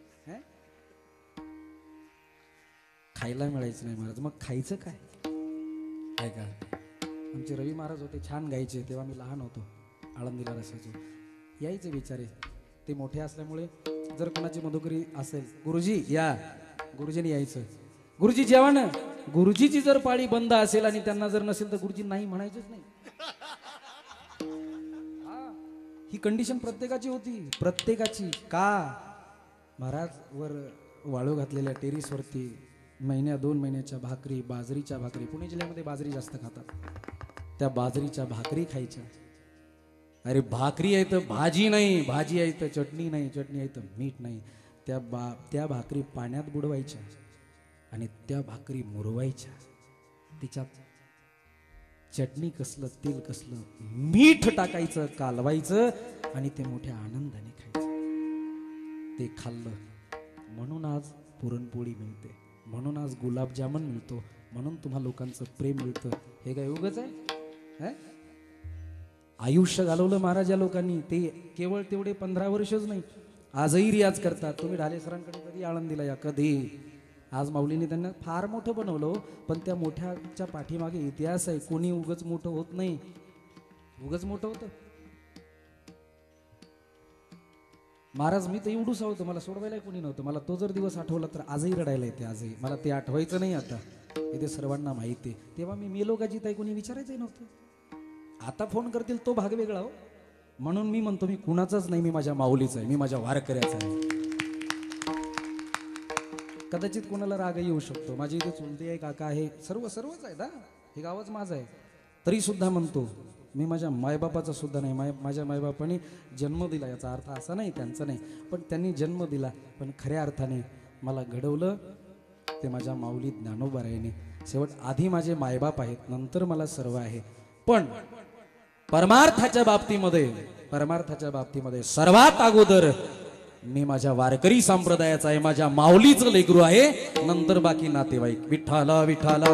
खायला मिळायचं नाही महाराज, मग खायचं काय? काय का आमचे रवी महाराज होते, छान गायचे. तेव्हा मी लहान होतो, आळंदीला रसायचो. यायचे बिचारे, ते मोठे असल्यामुळे जर कोणाची मधुकरी असेल, गुरुजी या, गुरुजीने यायचं. गुरुजी जेवा ना. गुरुजीची जर पाळी बंद असेल आणि त्यांना जर नसेल तर गुरुजी नाही म्हणायचंच नाही. ही कंडिशन प्रत्येकाची होती, प्रत्येकाची. का महाराज वर वाळू घातलेल्या टेरिसवरती महिन्या दोन महिन्याच्या भाकरी, बाजरीच्या भाकरी, पुणे जिल्ह्यामध्ये बाजरी जास्त खातात, त्या बाजरीच्या भाकरी खायच्या. अरे भाकरी आहे तर भाजी नाही, भाजी आहे तर चटणी नाही, चटणी आहे तर मीठ नाही. त्या बा त्या भाकरी पाण्यात बुडवायच्या आणि त्या भाकरी मुरवायच्या. तिच्यात चटणी कसलं, तेल कसलं, मीठ टाकायचं, कालवायचं आणि ते मोठ्या आनंदाने खायचं. ते खाल्लं म्हणून आज पुरणपोळी मिळते, म्हणून आज गुलाबजामुन मिळतो, म्हणून तुम्हा लोकांचं प्रेम मिळतं. हे काय उगाच आहे? आयुष्य घालवलं महाराज या लोकांनी. ते केवळ तेवढे पंधरा वर्षच नाही, आजही रियाज करतात. तुम्ही ढाले सरांकडे कधी आळंदीला या, कधी. आज माऊलीने त्यांना फार मोठं बनवलं, पण त्या मोठ्याच्या पाठीमागे इतिहास आहे. कोणी उगच मोठं होत नाही, उगच मोठं होतं. महाराज मी तर एवढूच होतो, मला सोडवायला कोणी नव्हतं. मला तो जर दिवस आठवला तर आजही रडायला येते. आजही मला ते आठवायचं नाही. आता इथे सर्वांना माहिती आहे. तेव्हा मी मेलो का जिताय कोणी विचारायचंही नव्हतं. आता फोन करतील तो भाग वेगळा हो. म्हणून मी म्हणतो मी कुणाचाच नाही, मी माझ्या माऊलीचा आहे, मी माझ्या वारकऱ्याचा आहे. कदाचित कोणाला रागही येऊ शकतो. माझी इथे चुलती आहे, काका आहे, सर्व सर्वच आहे ना, हे गावच माझं आहे. तरी सुद्धा म्हणतो मी माझ्या मायबापाचा सुद्धा नाही. माय माझ्या मायबापाने जन्म दिला, याचा अर्थ असा नाही त्यांचा नाही, पण त्यांनी जन्म दिला, पण खऱ्या अर्थाने मला घडवलं ते माझ्या माऊली ज्ञानोबारायाने. शेवट आधी माझे मायबाप आहेत, नंतर मला सर्व आहे. पण परमार्थाच्या बाबतीमध्ये परमार्थाच्या बाबतीमध्ये सर्वात अगोदर मी माझ्या वारकरी संप्रदायाचा आहे, माझ्या माऊलीचं लेकरू आहे, नंतर बाकी नातेवाईक. विठ्ठला विठ्ठला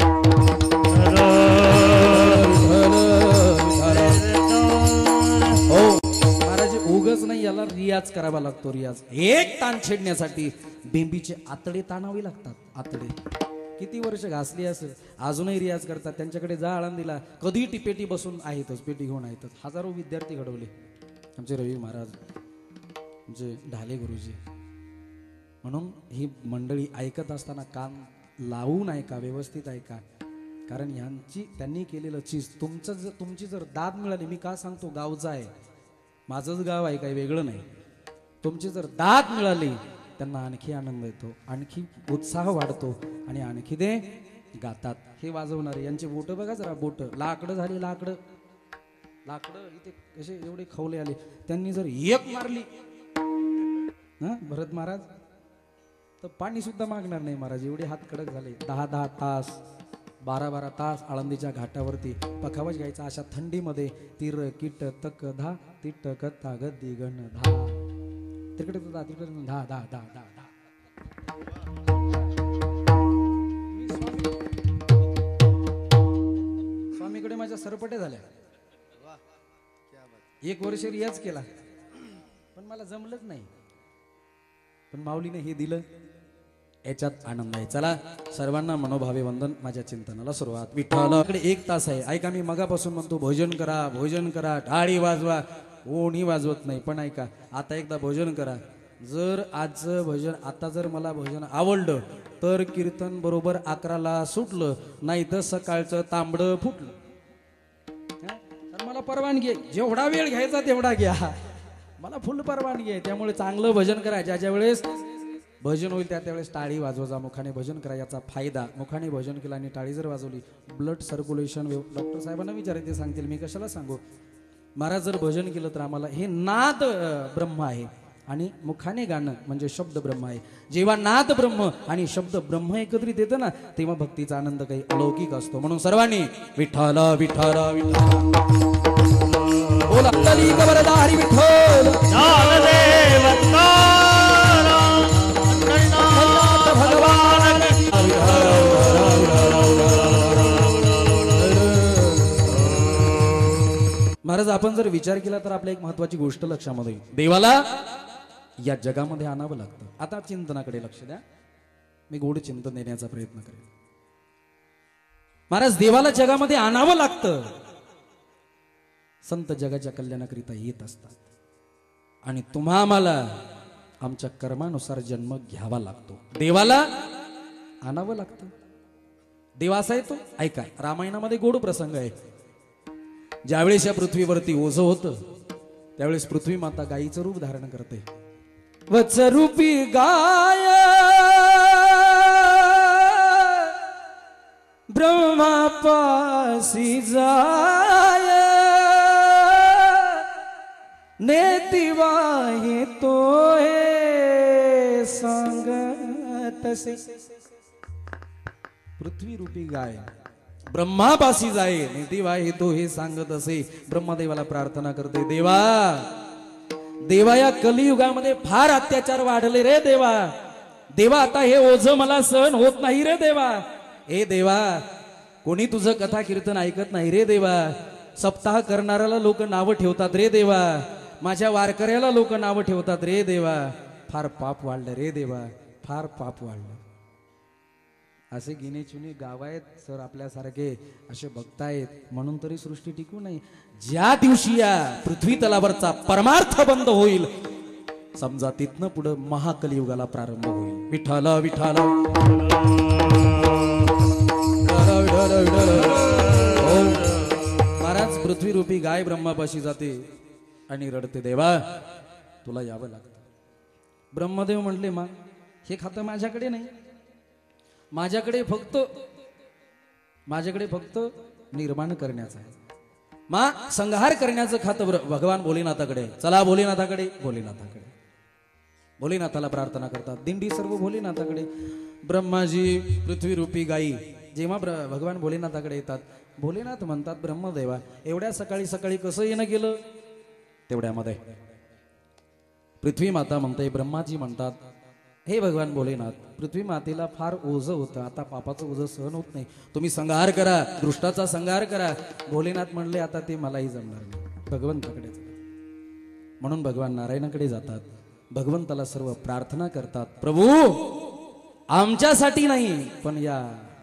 हो महाराज, उगच नाही, याला रियाज करावा लागतो. रियाज एक ताण छेडण्यासाठी बेंबीचे आतडे ताणावे लागतात. आतडे किती वर्ष घासली असेल अजूनही रियाज करतात. त्यांच्याकडे जा आळंदीला, कधी टिपेटी बसून आहेतच, पेटी घेऊन आहेतच. हजारो विद्यार्थी घडवले आमचे रवी महाराज, म्हणजे ढाले गुरुजी. म्हणून ही मंडळी ऐकत असताना कान लावून ऐका, व्यवस्थित ऐका. कारण यांची त्यांनी केलेलं चीज तुमचं जर तुमची जर दाद मिळाली, मी का सांगतो गावचं आहे, माझंच गाव आहे, काही वेगळं नाही. तुमची जर दाद मिळाली त्यांना आणखी आनंद येतो, आणखी उत्साह वाढतो आणि आणखी ते गातात. हे वाजवणारे यांचे बोट बघा जरा, बोट लाकडं झाली, लाकडं लाकडं इथे कसे एवढे खवले आले. त्यांनी जर एक मारली ना भरत महाराज तर पाणी सुद्धा मागणार नाही महाराज, एवढे हात कडक झाले. दहा दहा तास बारा बारा तास आळंदीच्या घाटावरती पखावज घ्यायचा अशा थंडीमध्ये. तिर किट तक धा तिट कथा गद्दी गण धा, तिकडे धा तिकडे धा धा धा धा धा. स्वामीकडे माझ्या सरपटे झाल्या. एक वर्ष रियाज केला पण मला जमलंच नाही, पण माऊलीने हे दिलं, याच्यात आनंद आहे. चला सर्वांना मनोभावे वंदन. माझ्या चिंतनाला सुरुवात. विठ्ठलाकडे एक तास आहे. ऐका, मी मगापासून म्हणतो भोजन करा, भोजन करा, टाळी वाजवा, कोणी वाजवत नाही, पण ऐका आता एकदा भोजन करा. जर आजचं भजन, आता जर मला भजन आवडलं तर कीर्तन बरोबर अकराला सुटलं, नाही तर सकाळचं तांबडं फुटलं. तर मला परवानगी आहे, जेवढा वेळ घ्यायचा तेवढा घ्या, मला फुल परवानगी आहे. त्यामुळे चांगलं भजन करा. ज्या ज्या वेळेस भजन होईल त्या त्यावेळेस टाळी वाजवायचा, मुखाने भजन करा. याचा फायदा, मुखाने भजन केलं आणि टाळी जर वाजवली, ब्लड सर्क्युलेशन, डॉक्टर साहेबांना विचारायचे, ते सांगतील, मी कशाला सांगू. महाराज जर भजन केलं तर आम्हाला हे नाद ब्रह्म आहे आणि मुखाने गाणं म्हणजे शब्द ब्रह्म आहे. जेव्हा नाद ब्रह्म आणि शब्द ब्रह्म एकत्रित येतं ना, तेव्हा भक्तीचा आनंद काही अलौकिक असतो. म्हणून सर्वांनी विठ्ठल विठ्ठल विठ्ठल बोला, हरी विठ्ठल भगवान. महाराज आपण जर विचार केला तर आपल्या एक महत्वाची गोष्ट लक्षामध्ये येईल. देवाला या जगामध्ये आणावं लागतं. आता चिंतनाकडे लक्ष द्या, मी गोड चिंतन देण्याचा प्रयत्न करेन. महाराज देवाला जगामध्ये आणावं लागतं. संत जगाच्या कल्याणाकरिता येत असतात आणि तुम्हा आम्हाला आमच्या कर्मानुसार जन्म घ्यावा लागतो. देवाला आणावं लागतं. देव असा येतो. ऐका, रामायणामध्ये गोड प्रसंग आहे. ज्यावेळेस या पृथ्वीवरती ओझं होतं त्यावेळेस पृथ्वी माता गायीचं रूप धारण करते. वत्सरूपी गाय ब्रह्मापासी जाय, नेतिवाही तो हे सांगतसे. पृथ्वी रूपी गाय ब्रह्मापासी जाय, नेतिवाही तो हे सांगत असे. ब्रह्मदेवाला प्रार्थना करते, देवा देवा या कलियुगामध्ये फार अत्याचार वाढले रे देवा. देवा आता हे ओझं मला सहन होत नाही रे देवा. ए देवा, कोणी तुझं कथा कीर्तन ऐकत नाही रे देवा. सप्ताह करणाऱ्याला लोक नावं ठेवतात रे देवा. माझ्या वारकऱ्याला लोक नावं ठेवतात रे देवा. फार पाप वाढलं रे देवा, फार पाप वाढलं. असे गिने चुने गाव आहेत सर, आपल्यासारखे असे भक्त आहेत, म्हणून तरी सृष्टी टिकू नाही. ज्या दिवशी या पृथ्वी तलावरचा परमार्थ बंद होईल, समजा तिथनं पुढे महाकलियुगाला प्रारंभ होईल. विठ्ठल विठ्ठल महाराज पृथ्वी रूपी गाय ब्रह्मापाशी जाते आणि रडते, देवा तुला यावं लागतं. ब्रह्मदेव म्हटले, मा हे खातं माझ्याकडे नाही, माझ्याकडे फक्त माझ्याकडे फक्त निर्माण करण्याचं आहे. मा संहार करण्याचं खातं भगवान भोलेनाथाकडे. चला भोलेनाथाकडे. भोलेनाथाकडे भोलेनाथाला प्रार्थना करतात. दिंडी सर्व भोलेनाथाकडे. ब्रह्माजी पृथ्वी रूपी गायी जेव्हा भगवान भोलेनाथाकडे येतात, भोलेनाथ म्हणतात, ब्रह्मदेवा एवढ्या सकाळी सकाळी कसं येणं केलं. तेवढ्यामध्ये पृथ्वी माता म्हणते, ब्रह्माजी म्हणतात, हे भगवान भोलेनाथ, पृथ्वी मातेला फार ओझं होतं, आता पापाचं ओझं सहन होत नाही, तुम्ही संहार करा, दृष्टाचा संहार करा. भोलेनाथ म्हणले, आता ते मलाही जमणार नाही, भगवंताकडे. म्हणून भगवान नारायणाकडे जातात, भगवंताला सर्व प्रार्थना करतात, प्रभू आमच्यासाठी नाही पण या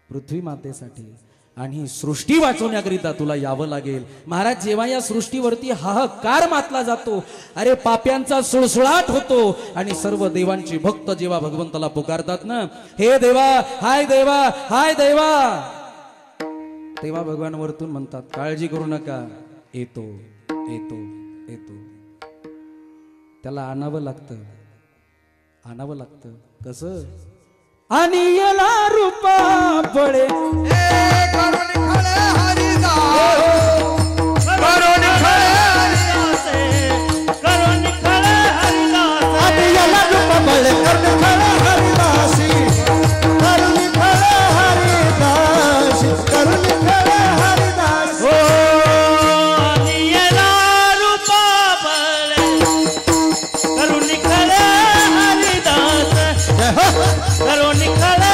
पृथ्वी मातेसाठी आणि सृष्टी वाचवण्याकरिता तुला यावं लागेल. महाराज जेव्हा या सृष्टीवरती हाहाकार मातला जातो, अरे पाप्यांचा सुळसुळाट होतो आणि सर्व देवांची भक्त जेव्हा भगवंताला पुकारतात ना, हे देवा, हाय देवा, हाय देवा, तेव्हा भगवान वरतून म्हणतात, काळजी करू नका, येतो येतो येतो. त्याला आणावं लागतं, आणावं लागतं. कसं? आणि याला रूपा बळे करुणी खळे हरिदास, करुणी खळे हरिदास, करुणी खळे हरिदास. आधी याला रूप बळे करुणी खळे हरिदासी, करुणी खळे हरिदासी, करुणी खळे हरिदासी. हो नियला रूपा बळे करुणी खळे हरिदास, करुणी खळे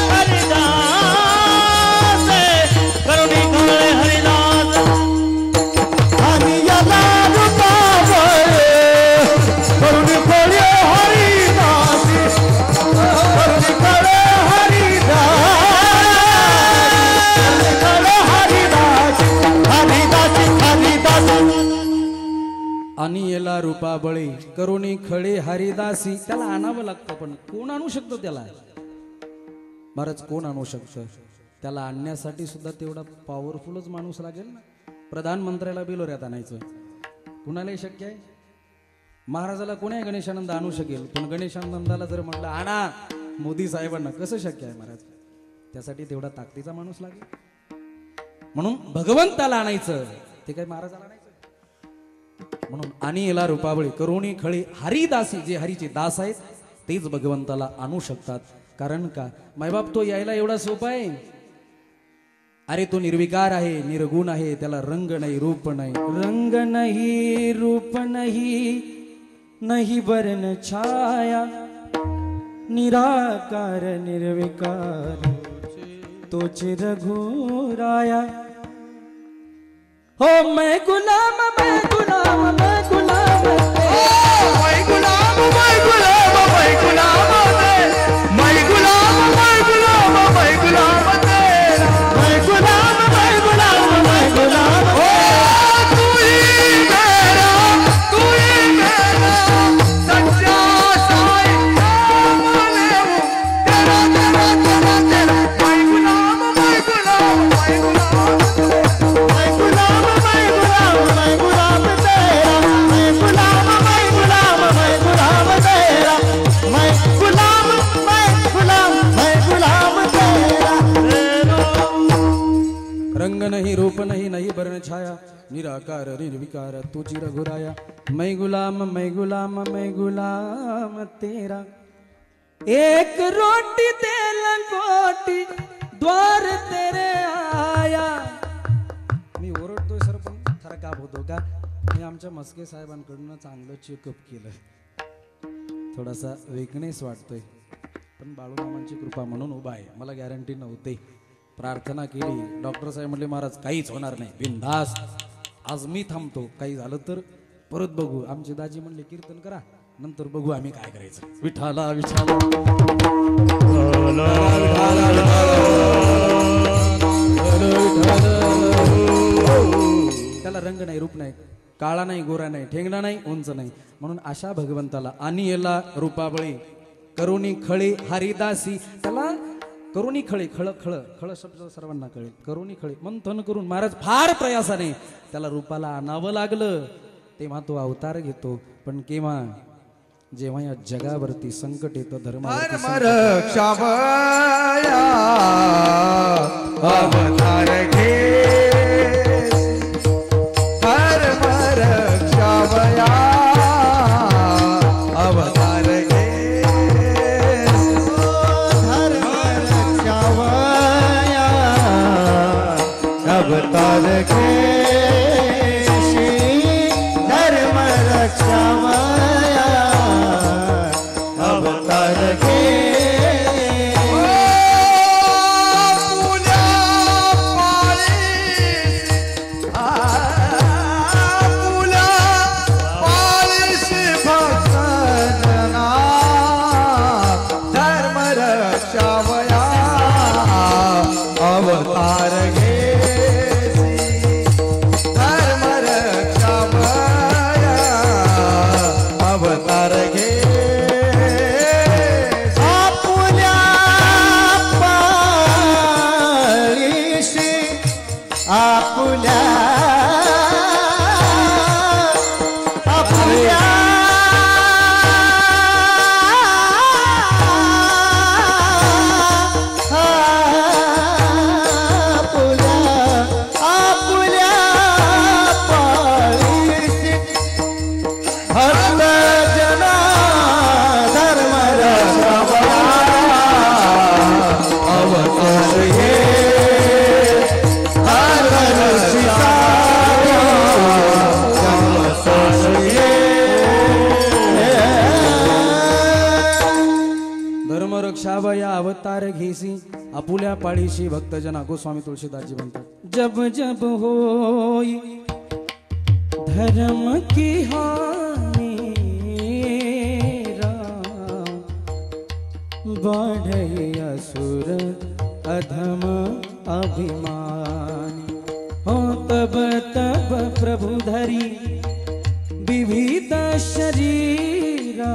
हरिदास, करुणी खळे हरिदास. आणि याला रूप बळे करुणी खळे हरिदासी, करुणी खळे हरिदासी, खळे हरिदासी, हरिदासी, हरिदासी. आणि याला रूपा बळी करुणी खळे हरिदासी. त्याला आणावं लागतं, पण कोण आणू शकतो त्याला? महाराज कोण आणू शकतं? त्याला आणण्यासाठी सुद्धा तेवढा पॉवरफुलच माणूस लागेल ना. प्रधानमंत्र्याला बिलोऱ्यात आणायचं कुणालाही शक्य आहे? महाराजाला कोणी गणेशानंद आणू शकेल, पण गणेशानंदाला जर म्हटलं आणा मोदी साहेबांना, कसं शक्य आहे महाराज? त्यासाठी तेवढा ताकदीचा माणूस लागेल. म्हणून भगवंताला आणायचं, ते काय महाराजाला आणायचं? म्हणून आणि याला रूपाबळी करुणी खळी हरिदासी, जे हरीचे दास आहेत तेच भगवंताला आणू शकतात. कारण का? मायबाप तो यायला एवढा सोपा आहे? अरे तो निर्विकार आहे, निर्गुण आहे, त्याला रंग नाही, रूप नाही. रंग नाही, रूप नाही, नाही वर्ण छाया, निराकार निर्विकार, तोच रघुराया. हो मैं गुलाम, मैं गुलाम, मैं गुलाम मैं गुलाम, मैं गुलाम, मैं गुलाम तेरा, मैं गुलाम, मैं गुलाम, मैं गुलाम तेरा, मैं गुलाम, मैं गुलाम, मैं गुलाम. ओ तू ही मेरा, तू ही मेरा सच्चा साईं नाम लेऊं तेरा, तेरा, तेरा, तेरा. मैं गुलाम, मैं गुलाम, मैं गुलाम मैं गुलाम, मैं गुलाम, मैं गुलाम तेरा, मैं गुलाम, मैं गुलाम, मैं गुलाम तेरा, मैं गुलाम, मैं गुलाम, मैं गुलाम तेरा. रंग नहीं, रूप नहीं, नहीं वर्ण छाया, निराकार निर्विकार, तुझी रघुराया. मैं गुलाम, मैं गुलाम, मैं गुलाम तेरा. एक रोटी दे लंगोटी, द्वार तेरे आया. मी ओरडतोय सर, पण खरं काम होतो का? मी आमच्या मस्के साहेबांकडून चांगलं चेकअप केलं, थोडासा वेकनेस वाटतोय, पण बाळूमामांची कृपा म्हणून उभा आहे. मला गॅरंटी नव्हती, प्रार्थना केली, डॉक्टर साहेब म्हणले महाराज काहीच होणार नाही, बिनधास्त. आज मी थांबतो, काही झालं तर परत बघू. आमचे दाजी म्हणले कीर्तन करा, नंतर बघू आम्ही काय करायचं. विठाला विठाला त्याला रंग नाही, रूप नाही, काळा नाही, गोरा नाही, ठेंगणा नाही, उंच नाही. म्हणून अशा भगवंताला आणि याला रूपाबळी करुणी खळे हरिदासी. त्याला करुणी खळे, खळ खळ खळ शब्द सर्वांना कळेल. करुणी खळे मंथन करून महाराज फार प्रयासाने त्याला रूपाला आणावं लागलं. तेव्हा तो अवतार घेतो. पण केव्हा? जेव्हा या जगावरती संकट येतं, धर्मावरती संकट येतं. रक्षावया अवतार घे, धर्म रक्षावया अवतार घे, धर्म रक्षावया अवतार घे, धर्म रक्षावया अवतार घे. अवतार घेसी धर्म रक्षावया अवतार घे आपुल्या पाळीशी आपुल्या आपुल्या धर्मरक्षावया अवतार घेसी आपुल्या पाळीशी भक्तजना गोस्वामी तुळशीदासजी म्हणतात जब जब होई धर्म की हानि राम बढ़े असुर अधम अभिमानी हो तब तब प्रभु धरी विविध शरीरा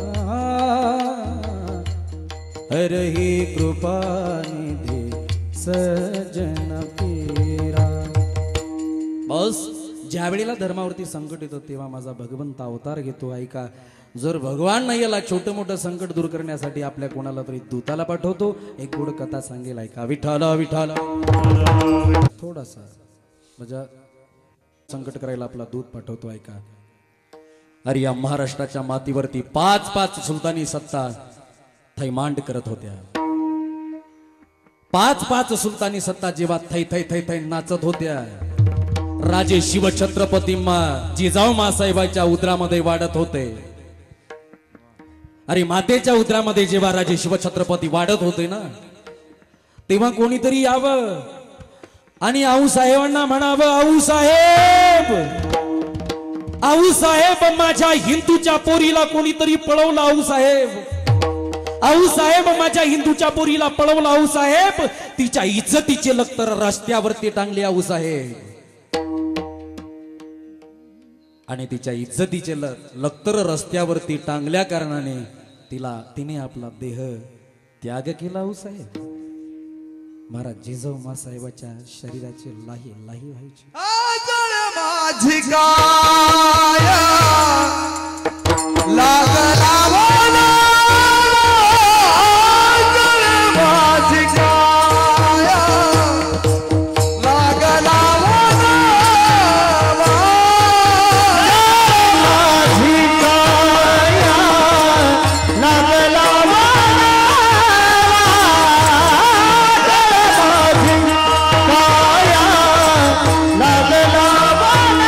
हरहि कृपा निधी सजन पीरा। बस ज्या वेळेला धर्मावरती संकट येतं तेव्हा माझा भगवंत अवतार घेतो ऐका जर भगवान नाही याला छोटं मोठं संकट दूर करण्यासाठी आपल्या कोणाला तरी दूताला पाठवतो एक गोड कथा सांगेल ऐका विठ्ठल विठ्ठल थोडासा म्हणजे संकट करायला आपला दूत पाठवतो ऐका अरे या महाराष्ट्राच्या मातीवरती पाच पाच सुलतानी सत्ता थैमांड करत होत्या पाच पाच सुलतानी सत्ता जेव्हा थै थै थै थै नाचत होत्या राजे शिवछत्रपती जिजाऊ मासाहेबाच्या उदरामध्ये वाढत होते अरे मातेच्या उदरामध्ये जेव्हा राजे शिवछत्रपती वाढत होते ना तेव्हा कोणीतरी यावं आणि आऊ साहेबांना म्हणावं आऊ साहेब आऊ साहेब माझ्या हिंदूच्या पोरीला कोणीतरी पळवलं आऊ साहेब आऊ साहेब माझ्या हिंदूच्या पोरीला पळवलं आऊ साहेब तिच्या इज्जतीचे लक्तर रस्त्यावरती टांगले आऊ साहेब आणि तिच्या इज्जतीचे लक्तर रस्त्यावरती टांगल्या कारणाने तिला तिने आपला देह त्याग केला आऊ साहेब महाराज जिजाऊ मासाहेबाच्या शरीराची लाही लाही व्हायची आजळ माझी काया लागला मला आजळ माझी काया लागला मला माझी काया लागला मला माझी काया लागला मला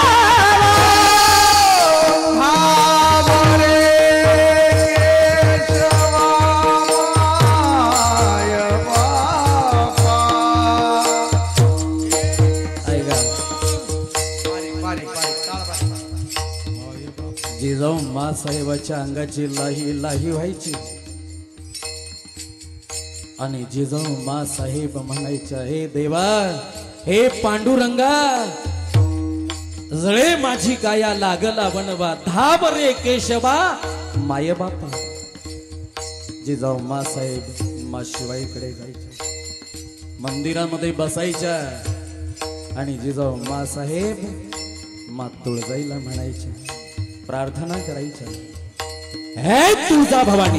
भावरे केशवाय बापा ऐका बारीक बारीक बारीक ताळ बारीक जिजाऊ मासाहेबाच्या अंगाची लाही लाही व्हायची आणि जिजाऊ मासाहेब म्हणायच्या हे देवा हे पांडुरंगा जळे माझी काया लागला बनवा धाब रे केशवा माय बापा जिजाऊ मासाहेब मा शिवाईकडे जायच्या मंदिरामध्ये बसायच्या आणि जिजाऊ मासाहेब मा तुळजाईला म्हणायच्या प्रार्थना करायच्या हे तुळजा भवानी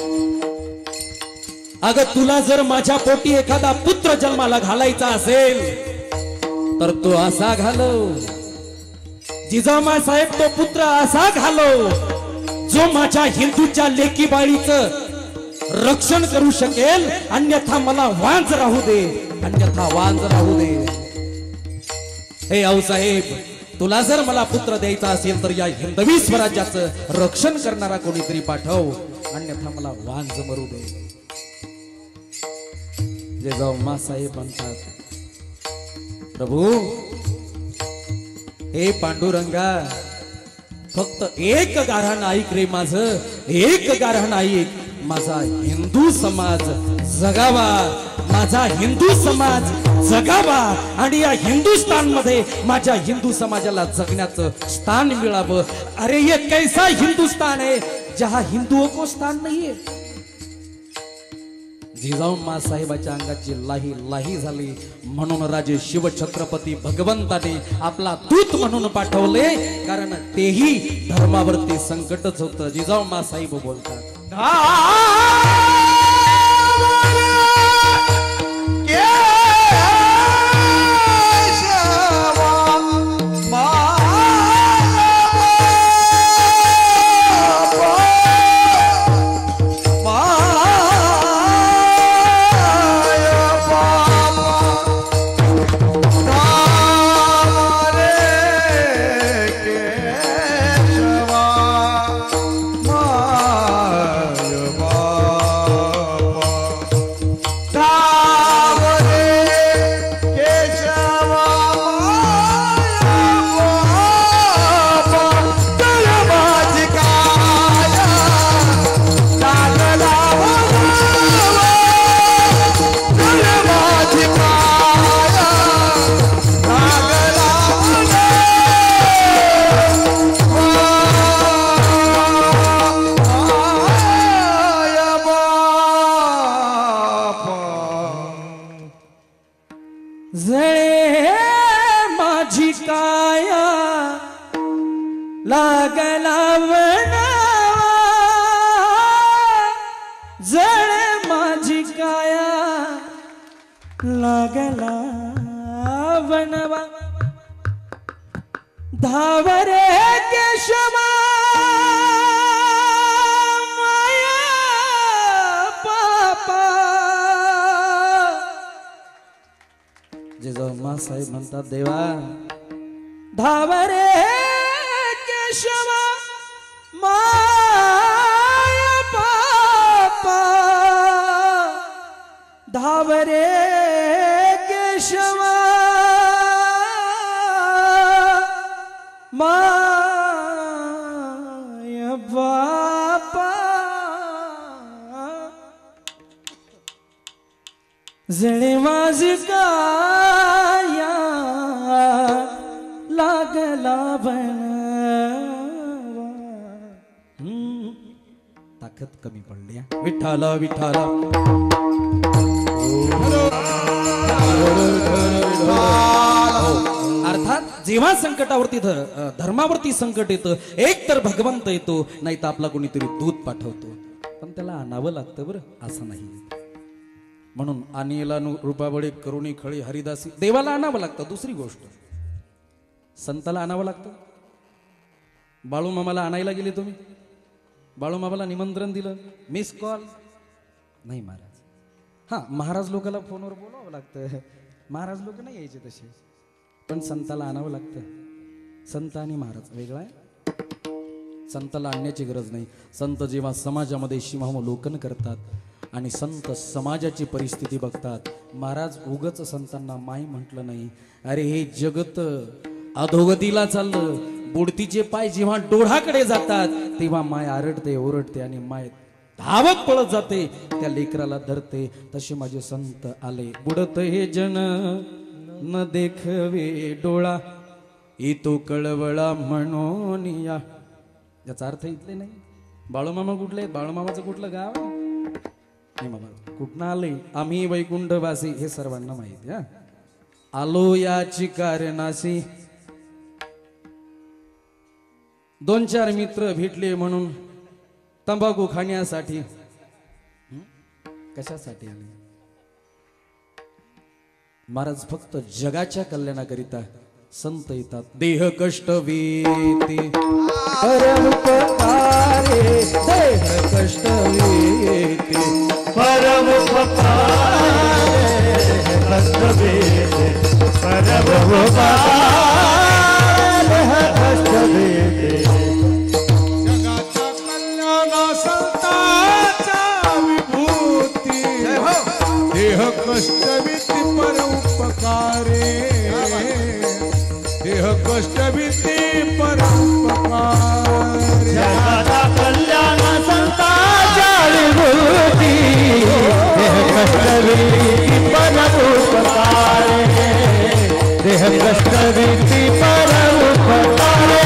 अगं तुला जर माझ्या पोटी एखादा पुत्र जन्माला घालायचा असेल तर तो असा घालव जिजाऊ साहेब तो पुत्र असा घालव जो माझ्या हिंदूच्या लेकी बाळीचं रक्षण करू शकेल अन्यथा मला वांज राहू दे अन्यथा वांज राहू दे हे आऊसाहेब तुला जर मला पुत्र द्यायचा असेल तर या हिंदवी स्वराज्याचं रक्षण करणारा कोणीतरी पाठव अन्यथा मला वांज मरू दे जिजाऊ मासाहेब म्हणतात प्रभू हे पांडुरंगा फक्त एक गारहाण ऐक रे माझं एक गारहाण ऐक माझा हिंदू समाज जगावा माझा हिंदू समाज जगावा आणि या हिंदुस्थानमध्ये माझ्या हिंदू समाजाला जगण्याचं स्थान मिळावं. अरे ये कैसा हिंदुस्तान है जहां हिंदुओं को स्थान नहीं है. जिजाऊ माँसाहेबाच्या अंगाची लाही लाही झाली म्हणून राजे शिवछत्रपती भगवंताने आपला दूत म्हणून पाठवले, कारण तेही धर्मावरती संकटच होतं. जिजाऊ माँसाहेब बोलतात, जळे माझी काया लागला वनावा, जळे माझी काया लागला वनवा, धावरे केशवा माया पापा. जिजाऊ माँसाहेब म्हणतात, देवा धावरे केशवा माया पापा, धावरे केशवा माया पापा. जळे माझी काया लागला बनवा. ताकद कमी पडली. विठ्ठला विठ्ठला अर्थात जेव्हा संकटावरती धर्मावरती संकट येतं, एक तर भगवंत येतो, नाही तर आपला कोणीतरी दूत पाठवतो, पण त्याला आणावं लागतं बरं, असं नाही. म्हणून आणीला रूपाबळे करुणी खळी हरिदासी, देवाला आणावं लागतं. दुसरी गोष्ट, संताला आणावं लागतं. बाळूमामाला आणायला गेले तुम्ही, बाळूमामाला निमंत्रण दिलं, मिस कॉल नाही महाराज. हा, महाराज लोकांना फोनवर बोलावं लागतं, महाराज लोक नाही यायचे तसे, पण संताला आणावं लागतं. संत आणि महाराज वेगळा आहे. संताला आणण्याची गरज नाही. संत जेव्हा समाजामध्ये सीमावलोकन करतात आणि संत समाजाची परिस्थिती बघतात, महाराज उगच संतांना माय म्हटलं नाही. अरे हे जगत अधोगतीला चाललं, बुडतीचे पाय जेव्हा डोळाकडे जातात तेव्हा माय आरडते ओरडते आणि माय धावत पळत जाते, त्या लेकराला धरते. तसे माझे संत आले. बुडत हे जन न देखवे डोळा, इतो कळवळा म्हणून या. याचा अर्थ इथले नाही. बाळूमामा कुठले? बाळूमामाचं कुठलं गाव? नाही मामा, कुठनं आले? आम्ही वैकुंठवासी, हे सर्वांना माहिती. हा, आलो याची कारणासी. दोन चार मित्र भेटले म्हणून तंबाखू खाण्यासाठी. कशासाठी आले? महाराज फक्त जगाच्या कल्याणाकरिता संत येतात. देह कष्ट वेते परमोपकारे, देह कष्ट वेते परमोपकारे, कष्ट वेते परमोपकारे, देह कष्ट वेते. जगाच्या कल्याणा संतांच्या विभूती, देह कष्ट वेते परोपकारे, देह कष्ट भीती परोपकार. जगाचा कल्याण संतांच्या विभूती देह कष्टविती परमुपकारे देह कष्टविती परमुपकारे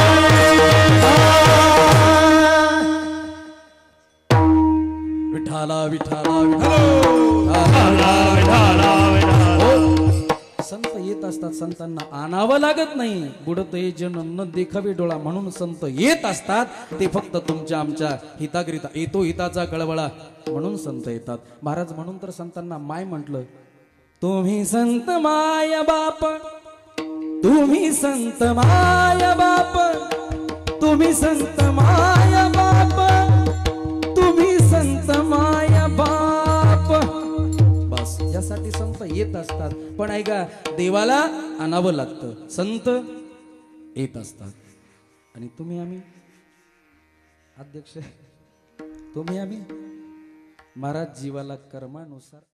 विठाला विठाला विठाला विठाला विठाला संत येत असतात, संतांना आणावं लागत नाही. बुडत ये जन न देखावे डोळा म्हणून संत येत असतात. ते फक्त तुमच्या आमच्या हिताकरिता येतो हिताचा कळवळा म्हणून संत येतात. महाराज म्हणून तर संतांना माय म्हटलं. तुम्ही संत माय बाप, तुम्ही संत माय बाप, तुम्ही संत माय बाप, तुम्ही संत माय बाप. बस यासाठी संत येत असतात. पण ऐका, देवाला आणावं लागतं, संत येत असतात. आणि तुम्ही आम्ही अध्यक्ष, तुम्ही आम्ही महाराज जीवाला कर्मानुसार